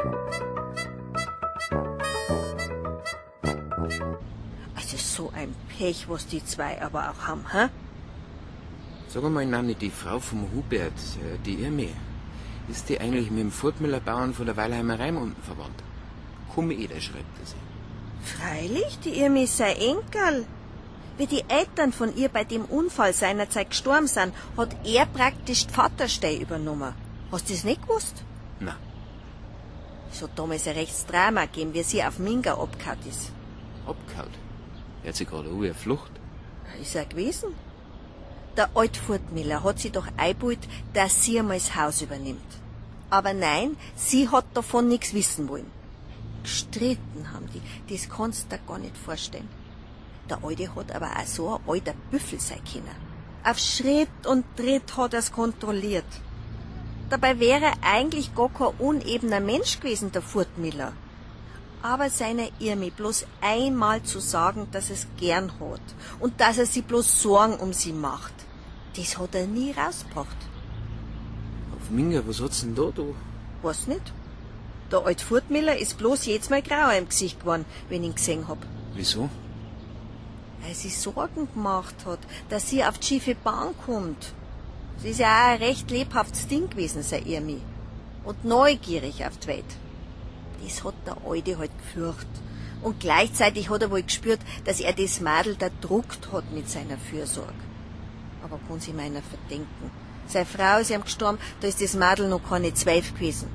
Also so ein Pech, was die zwei aber auch haben, hä? Sag mal, Nanni, die Frau vom Hubert, die Irmi, ist die eigentlich mit dem Furtmüller Bauern von der Weilheimer Reim unten verwandt? Kumeder schreibt er sie. Freilich, die Irmi ist sein Enkel. Wie die Eltern von ihr bei dem Unfall seinerzeit gestorben sind, hat er praktisch die Vaterstelle übernommen. Hast du das nicht gewusst? Na. Es hat damals ein rechtes Drama gegeben, wie sie auf Minga abgehauen ist. Abgehauen? Er hat sie gerade an wie eine Flucht. Ist er gewesen? Der alte Furtmüller hat sie doch eingebaut, dass sie einmal das Haus übernimmt. Aber nein, sie hat davon nichts wissen wollen. Gestritten haben die, das kannst du dir gar nicht vorstellen. Der Alte hat aber auch so ein alter Büffel sein können. Auf Schritt und Tritt hat er's kontrolliert. Dabei wäre er eigentlich gar kein unebener Mensch gewesen, der Furtmüller. Aber seiner Irmi bloß einmal zu sagen, dass er es gern hat und dass er sich bloß Sorgen um sie macht, das hat er nie rausgebracht. Auf Minga, was hat's denn da, du? Weiß nicht. Der alte Furtmüller ist bloß jedes Mal grauer im Gesicht geworden, wenn ich ihn gesehen hab. Wieso? Weil sie Sorgen gemacht hat, dass sie auf die schiefe Bahn kommt. Sie ist ja auch ein recht lebhaftes Ding gewesen, sein Irmi. Und neugierig auf die Welt. Das hat der Alte halt gefürchtet. Und gleichzeitig hat er wohl gespürt, dass er das Madel da druckt hat mit seiner Fürsorge. Aber kann sich meiner verdenken. Seine Frau ist ihm gestorben, da ist das Madel noch keine zwölf gewesen.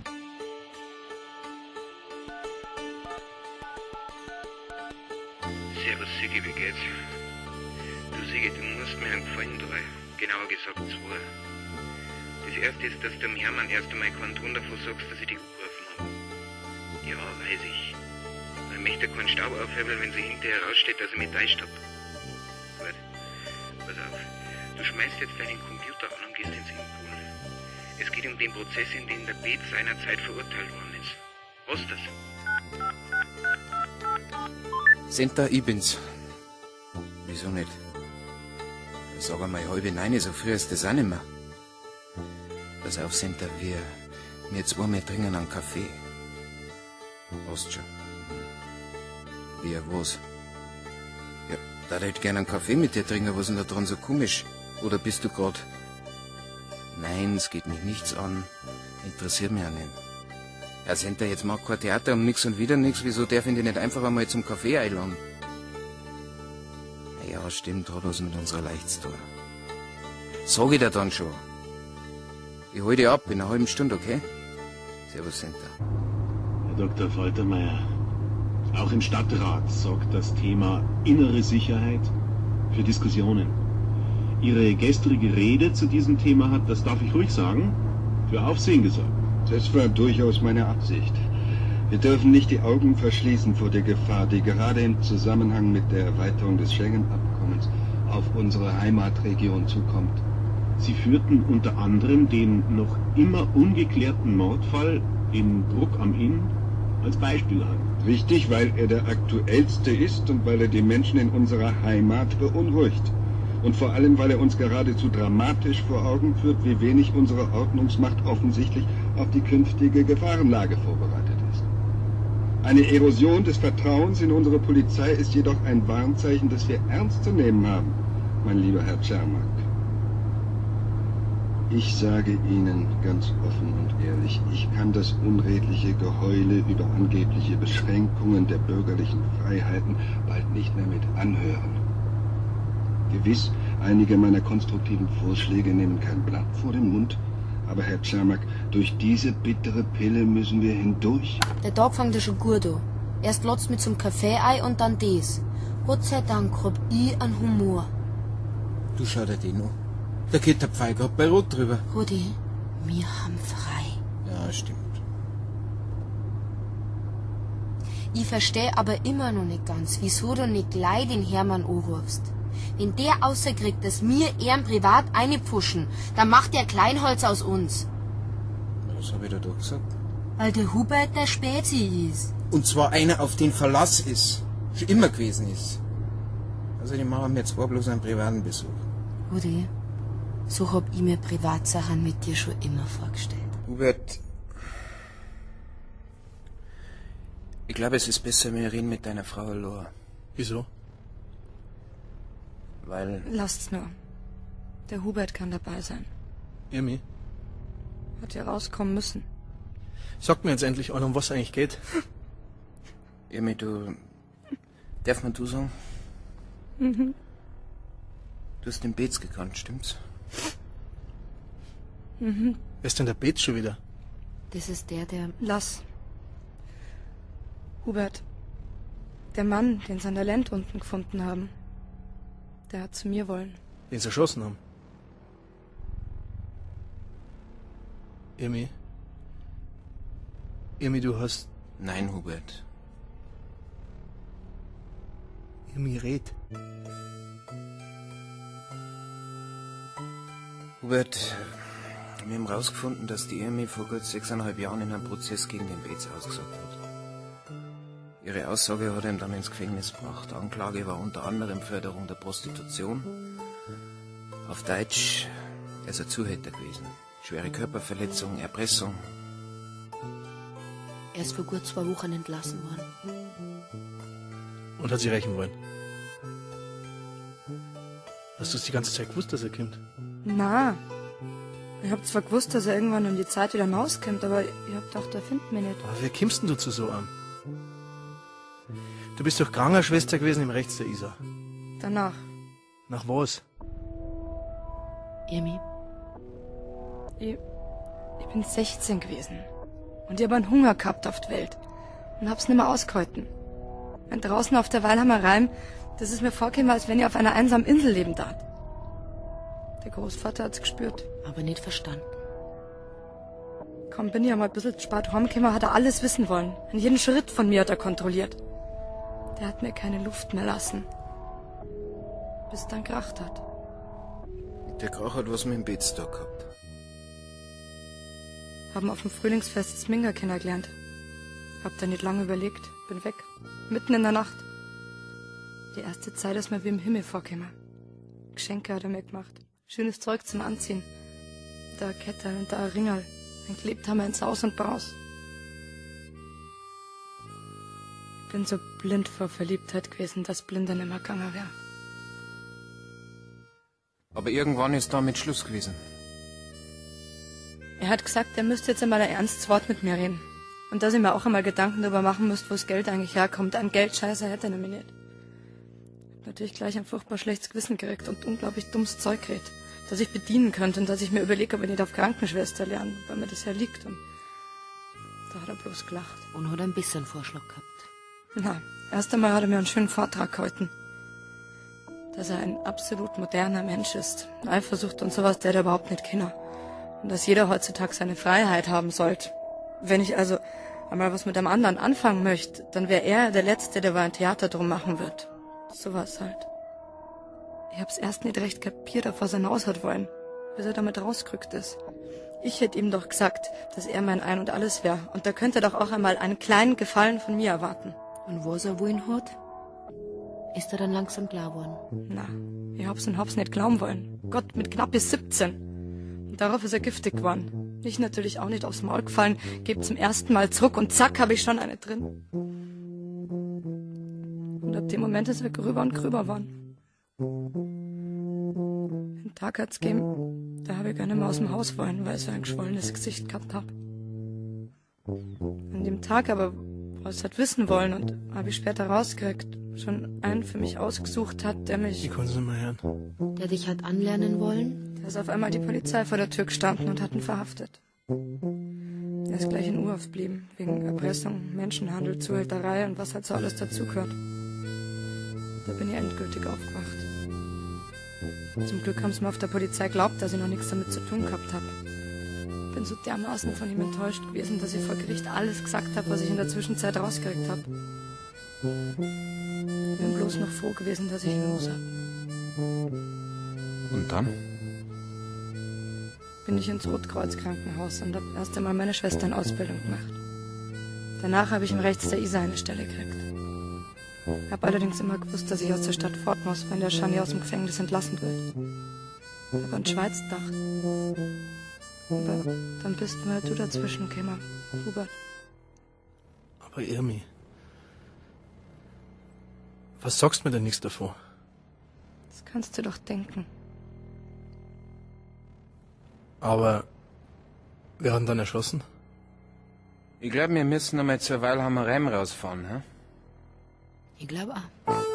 Servus, Sigi, wie geht's? Du, Sigi, du musst mir einen Gefallen tun. Genauer gesagt zwei. Das erste ist, dass du dem Hermann erst einmal keinen Ton davon sagst, dass ich dich angerufen habe. Ja, weiß ich. Man möchte keinen Staub aufhebeln, wenn sie hinterher raussteht, dass ich mich täuscht hab. Gut. Pass auf. Du schmeißt jetzt deinen Computer an und gehst ins Impul. Es geht um den Prozess, in dem der Beet seinerzeit verurteilt worden ist. Was das? Senta, ich bin's. Wieso nicht? Sag einmal, halbe Neune, so früh ist das auch nicht mehr. Pass auf, Senta, wir, wir zwei, wir trinken einen Kaffee. Weißt schon. Wie, was? Ja, da hätte ich gerne einen Kaffee mit dir trinken, was ist denn da dran so komisch? Oder bist du grad... Nein, es geht mich nichts an. Interessiert mich auch nicht. Herr Senta, jetzt macht kein Theater um nix und wieder nix. Wieso darf ich dich nicht einfach einmal zum Kaffee einladen? Ja, stimmt, hat was mit unserer Leicht zu tun. Sag ich dir dann schon. Ich hol dich ab in einer halben Stunde, okay? Servus, Senta. Herr Doktor Faltermeier, auch im Stadtrat sorgt das Thema innere Sicherheit für Diskussionen. Ihre gestrige Rede zu diesem Thema hat, das darf ich ruhig sagen, für Aufsehen gesorgt. Das war durchaus meine Absicht. Wir dürfen nicht die Augen verschließen vor der Gefahr, die gerade im Zusammenhang mit der Erweiterung des Schengen-Abkommens auf unsere Heimatregion zukommt. Sie führten unter anderem den noch immer ungeklärten Mordfall in Bruck am Inn als Beispiel an. Richtig, weil er der aktuellste ist und weil er die Menschen in unserer Heimat beunruhigt. Und vor allem, weil er uns geradezu dramatisch vor Augen führt, wie wenig unsere Ordnungsmacht offensichtlich auf die künftige Gefahrenlage vorbereitet ist. Eine Erosion des Vertrauens in unsere Polizei ist jedoch ein Warnzeichen, das wir ernst zu nehmen haben, mein lieber Herr Czermak. Ich sage Ihnen ganz offen und ehrlich, ich kann das unredliche Geheule über angebliche Beschränkungen der bürgerlichen Freiheiten bald nicht mehr mit anhören. Gewiss, einige meiner konstruktiven Vorschläge nehmen kein Blatt vor den Mund, aber Herr Czermak, durch diese bittere Pille müssen wir hindurch. Der Tag fängt ja schon gut an. Erst lotzt mit zum Kaffee ein und dann das. Gott sei Dank hab ich einen Humor. Du schau dir den an. Da geht der Pfeil grad bei Rot drüber. Rudi, wir haben frei. Ja, stimmt. Ich versteh aber immer noch nicht ganz, wieso du nicht gleich den Hermann anrufst. Wenn der außerkriegt, dass wir ihn privat einpfuschen, dann macht der Kleinholz aus uns. Was hab ich da doch gesagt? Weil der Hubert der Spezi ist. Und zwar einer, auf den Verlass ist. Schon immer gewesen ist. Also die machen mir zwar bloß einen privaten Besuch. Rudi, so hab ich mir Privatsachen mit dir schon immer vorgestellt. Hubert, ich glaube, es ist besser, wir reden mit deiner Frau Lor. Wieso? Weil... Lasst's nur. Der Hubert kann dabei sein. Irmi? Hat ja rauskommen müssen. Sag mir jetzt endlich an, um was eigentlich geht. Irmi, du... Darf man du sagen? Mhm. Du hast den Beetz gekannt, stimmt's? Mhm. Wer ist denn der Beetz schon wieder? Das ist der, der... Lass. Hubert. Der Mann, den sie an der Land unten gefunden haben. Der hat zu mir wollen. Den sie erschossen haben? Irmi? Irmi, du hast... Nein, Hubert. Irmi, red. Hubert, wir haben herausgefunden, dass die Irmi vor gut sechseinhalb Jahren in einem Prozess gegen den Beetz ausgesagt hat. Ihre Aussage hat ihn dann ins Gefängnis gebracht. Anklage war unter anderem Förderung der Prostitution. Auf Deutsch, er ist ein Zuhälter gewesen. Schwere Körperverletzung, Erpressung. Er ist vor gut zwei Wochen entlassen worden. Und hat sie rächen wollen? Hast du es die ganze Zeit gewusst, dass er kommt? Na, ich hab zwar gewusst, dass er irgendwann um die Zeit wieder rauskommt, aber ich hab gedacht, er findet mich nicht. Aber wie kommst denn du zu so einem? Du bist doch Krankenschwester gewesen im Rechts der Isar. Danach. Nach was? Irmi? Ich, ich bin sechzehn gewesen. Und ich hab einen Hunger gehabt auf die Welt. Und hab's nimmer ausgehalten. Und draußen auf der Weilhammer das ist mir vorgekommen, als wenn ich auf einer einsamen Insel leben darf. Der Großvater hat's gespürt. Aber nicht verstanden. Kaum bin ich einmal ein bisschen spät heimgekommen, hat er alles wissen wollen. Und jeden Schritt von mir hat er kontrolliert. Der hat mir keine Luft mehr lassen. Bis es dann kracht hat. Der Krach hat was mit dem Beetz da gehabt. Haben auf dem Frühlingsfest Sminger kennengelernt. Hab da nicht lange überlegt. Bin weg. Mitten in der Nacht. Die erste Zeit ist mir wie im Himmel vorgekommen. Geschenke hat er mir gemacht. Schönes Zeug zum Anziehen. Da eine Kette und da ein Ringerl. Und gelebt haben wir in Saus und Braus. Bin so blind vor Verliebtheit gewesen, dass Blinder nimmer gegangen wäre. Aber irgendwann ist damit Schluss gewesen. Er hat gesagt, er müsste jetzt einmal ein ernstes Wort mit mir reden. Und dass ich mir auch einmal Gedanken darüber machen müsste, wo das Geld eigentlich herkommt. An Geldscheiße hätte er nämlich nicht. Hab natürlich gleich ein furchtbar schlechtes Gewissen gekriegt und unglaublich dummes Zeug geredet, das ich bedienen könnte und dass ich mir überlege, ob ich nicht auf Krankenschwester lerne, weil mir das ja liegt. Und da hat er bloß gelacht. Und hat ein bisschen Vorschlag gehabt. Na, erst einmal hat er mir einen schönen Vortrag gehalten. Dass er ein absolut moderner Mensch ist. Eifersucht und sowas, der er überhaupt nicht kennt. Und dass jeder heutzutage seine Freiheit haben sollte. Wenn ich also einmal was mit einem anderen anfangen möchte, dann wäre er der Letzte, der mal ein Theater drum machen wird. Sowas halt. Ich hab's erst nicht recht kapiert, auf was er hinaus hat wollen, bis er damit rausgerückt ist. Ich hätte ihm doch gesagt, dass er mein Ein und Alles wäre. Und da könnte er doch auch einmal einen kleinen Gefallen von mir erwarten. Und was er wollen hat, ist er dann langsam klar geworden. Na, ich hab's und hab's nicht glauben wollen. Gott, mit knapp bis siebzehn. Und darauf ist er giftig geworden. Ich natürlich auch nicht aufs Maul gefallen, geb zum ersten Mal zurück und zack, hab ich schon eine drin. Und ab dem Moment ist er gröber und gröber geworden. Den Tag hat's gegeben, da habe ich gar nicht mehr aus dem Haus wollen, weil ich so ein geschwollenes Gesicht gehabt hab. An dem Tag aber, wo es hat wissen wollen und habe ich später rausgekriegt, schon einen für mich ausgesucht hat, der mich... Ich kann's nicht mehr hören. Der dich hat anlernen wollen? Da ist auf einmal die Polizei vor der Tür gestanden und hat ihn verhaftet. Er ist gleich in U-Haft geblieben, wegen Erpressung, Menschenhandel, Zuhälterei und was halt so alles dazugehört. Da bin ich endgültig aufgewacht. Zum Glück haben sie mir auf der Polizei geglaubt, dass ich noch nichts damit zu tun gehabt habe. Bin so dermaßen von ihm enttäuscht gewesen, dass ich vor Gericht alles gesagt habe, was ich in der Zwischenzeit rausgekriegt habe. Bin bloß noch froh gewesen, dass ich ihn los habe. Und dann? Bin ich ins Rotkreuz-Krankenhaus und habe erst einmal meine Schwester in Ausbildung gemacht. Danach habe ich im Rechts der Isar eine Stelle gekriegt. Hab allerdings immer gewusst, dass ich aus der Stadt fort muss, wenn der Schani aus dem Gefängnis entlassen wird. Hab an die Schweiz gedacht. Aber dann bist mal du dazwischen gekommen, Hubert. Aber Irmi, was sagst du mir denn nichts davon? Das kannst du doch denken. Aber wer hat ihn dann erschossen? Ich glaube, wir müssen einmal zur Weilhammer Reim rausfahren, hä? Ich glaube auch.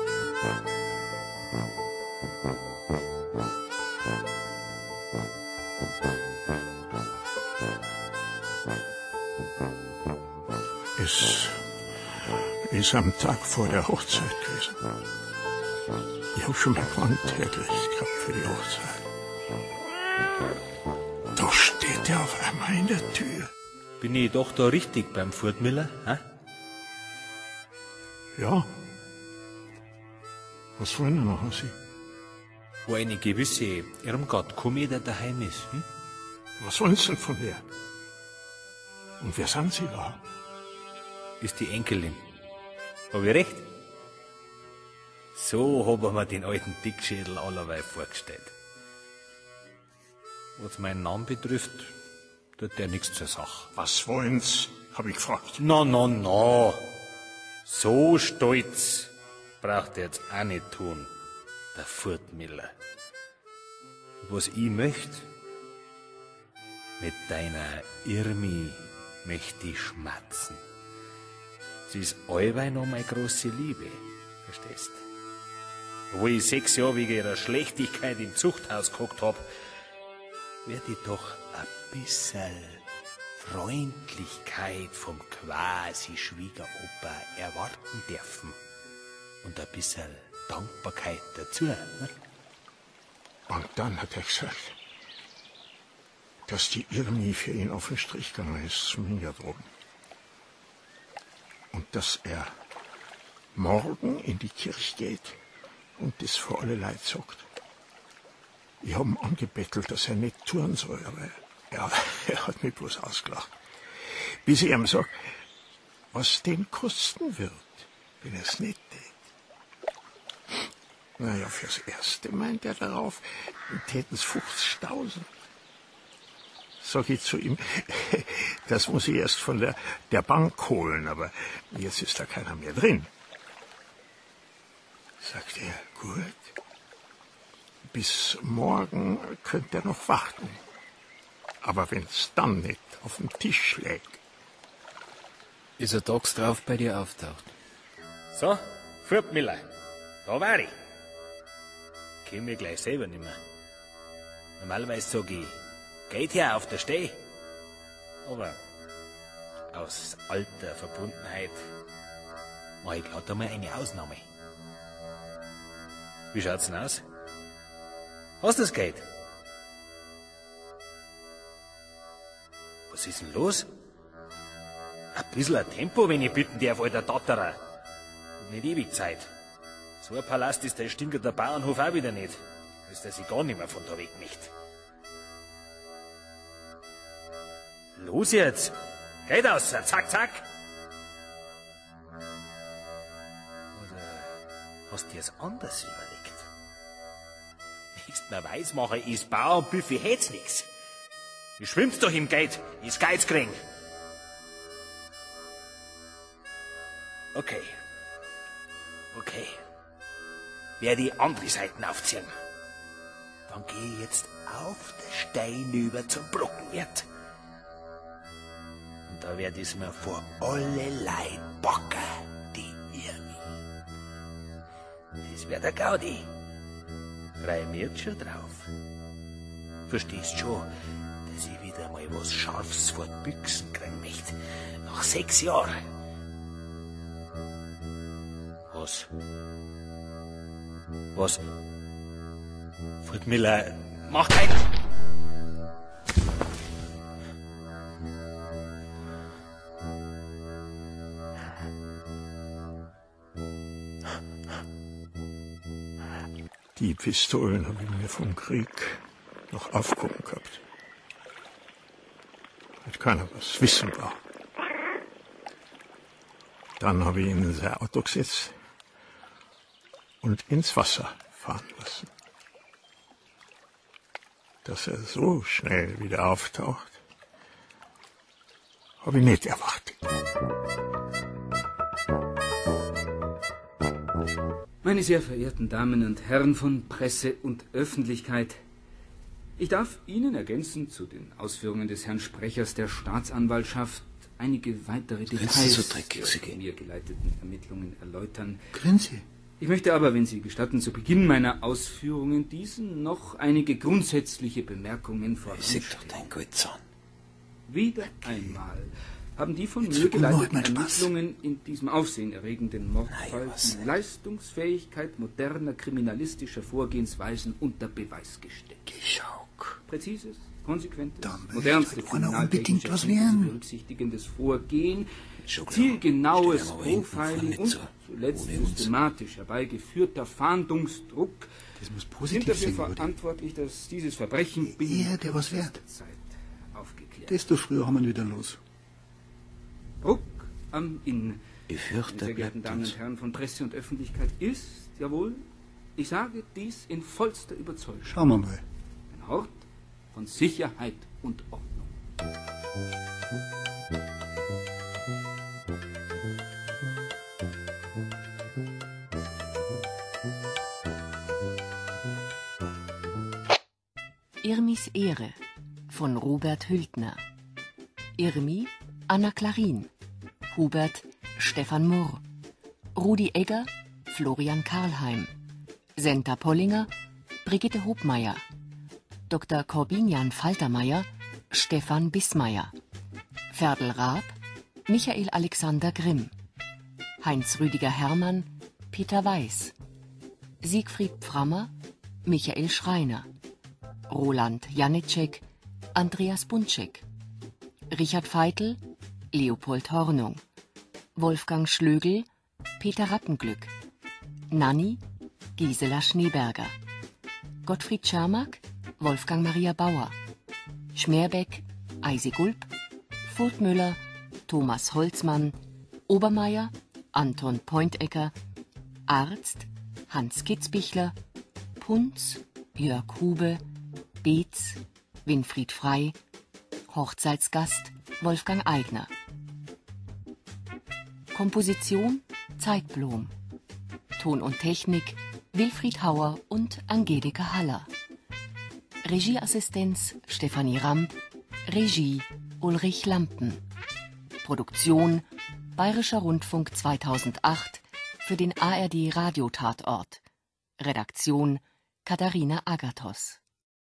Es ist am Tag vor der Hochzeit gewesen. Ich hab schon mein Gewand hergerichtet gehabt für die Hochzeit. Da steht er auf einmal in der Tür. Bin ich doch da richtig beim Furtmiller, hä? Ja. Was wollen wir noch, Sie? Wo eine gewisse Irmgard Kometer daheim ist, hm? Was wollen Sie denn von der? Und wer sind Sie da? Ist die Enkelin. Hab ich recht? So hab ich mir den alten Dickschädel allerweil vorgestellt. Was meinen Namen betrifft, tut der nichts zur Sache. Was wollen Sie? Hab ich gefragt. No, no, no. So stolz braucht er jetzt auch nicht tun, der Furtmiller. Was ich möchte, mit deiner Irmi möchte ich schmatzen. Sie ist allweil noch meine große Liebe, verstehst? Wo ich sechs Jahre wegen ihrer Schlechtigkeit im Zuchthaus gehockt hab, werd ich doch ein bisschen Freundlichkeit vom quasi Schwiegeropa erwarten dürfen. Und ein bisschen Dankbarkeit dazu. Ne? Und dann hat er gesagt, dass die Irmi für ihn auf den Strich gegangen ist zum Hingerdroben. Und dass er morgen in die Kirche geht und das vor alle Leute sagt. Ich habe ihn angebettelt, dass er nicht tun soll, aber ja, er hat mich bloß ausgelacht. Bis ich ihm sage, was den kosten wird, wenn er es nicht tät. Naja, fürs Erste meint er darauf, täten es fünfzigtausend. Sag ich zu ihm, das muss ich erst von der, der Bank holen, aber jetzt ist da keiner mehr drin. Sagt er, gut, bis morgen könnt er noch warten. Aber wenn's dann nicht auf den Tisch schlägt. Ist er tags drauf bei dir auftaucht? So, Furtmiller, da war ich. Kenn mich gleich selber nicht mehr. Normalerweise sag ich, geht her auf der Steh. Aber aus alter Verbundenheit mach ich gerade einmal eine Ausnahme. Wie schaut's denn aus? Hast du das Geld? Was ist denn los? Ein bisschen ein Tempo, wenn ich bitten darf, alter Tatterer. Und nicht ewig Zeit. So ein Palast ist der Stinker der Bauernhof auch wieder nicht. Da ist er sich gar nicht mehr von da weg nicht. Los jetzt! Geht aus, zack, zack! Oder hast du dir es anders überlegt? Nächsten Weismacher ist Bauernbüffel hätt's nix. Ihr schwimmt doch im Geld, ist Geizkring. Okay. Okay. Wer die andere Seiten aufziehen. Dann geh ich jetzt auf den Stein über zum Brockenwirt. Und da werd ich's mir vor alle Leid bocken, die Irmi. Das wär der Gaudi. Frei mir jetzt schon drauf. Verstehst schon, dass ich wieder mal was Scharfes vor die Büchsen kriegen möchte. Nach sechs Jahren. Was? Was? Furtmiller, mach kein... Die Pistolen habe ich mir vom Krieg noch aufgehoben gehabt. Damit keiner was wissen war. Dann habe ich ihn in sein Auto gesetzt und ins Wasser fahren lassen. Dass er so schnell wieder auftaucht, habe ich nicht erwartet. Meine sehr verehrten Damen und Herren von Presse und Öffentlichkeit, ich darf Ihnen ergänzend zu den Ausführungen des Herrn Sprechers der Staatsanwaltschaft einige weitere Details so dreckig, der von mir geleiteten Ermittlungen erläutern. Grinse. Ich möchte aber, wenn Sie gestatten, zu Beginn meiner Ausführungen diesen noch einige grundsätzliche Bemerkungen voranstellen. Sieh doch dein Goldzahn. Wieder einmal haben die von mir geleiteten Ermittlungen in diesem aufsehenerregenden Mordfall die Leistungsfähigkeit moderner kriminalistischer Vorgehensweisen unter Beweis gestellt. Präzises, konsequentes, modernste kriminaltechnische berücksichtigendes Vorgehen, zielgenaues Profiling und zuletzt systematisch herbeigeführter Fahndungsdruck sind dafür verantwortlich, dass dieses Verbrechen Er, der was wert. Zeit aufgeklärt. Desto früher haben wir ihn wieder los. Druck am Inn. Ich fürchte, Sehr geehrten Damen und Herren von Presse und Öffentlichkeit ist, jawohl, ich sage dies in vollster Überzeugung. Schauen wir mal. Ein Hort von Sicherheit und Ordnung. Irmis Ehre von Robert Hültner. Irmi Anna Klarin. Hubert Stefan Murr. Rudi Egger Florian Karlheim. Senta Pollinger Brigitte Hobmeier. Doktor Corbinian Faltermeier Stefan Bismeier. Ferdl Raab Michael Alexander Grimm. Heinz Rüdiger Hermann Peter Weiß. Siegfried Pframmer Michael Schreiner. Roland Janicek Andreas Bunczek. Richard Veitel Leopold Hornung. Wolfgang Schlögl Peter Rattenglück. Nanni Gisela Schneeberger. Gottfried Czermak Wolfgang Maria Bauer. Schmerbeck Eisi Gulb. Furtmüller Thomas Holzmann. Obermeier Anton Pointecker. Arzt Hans Kitzbichler. Punz Jörg Hube. Beetz Winfried Frei. Hochzeitsgast Wolfgang Eigner. Komposition Zeitblom. Ton und Technik Wilfried Hauer und Angelika Haller. Regieassistenz Stefanie Ramp. Regie Ulrich Lampen. Produktion Bayerischer Rundfunk zweitausendacht für den A R D Radiotatort. Redaktion Katharina Agathos.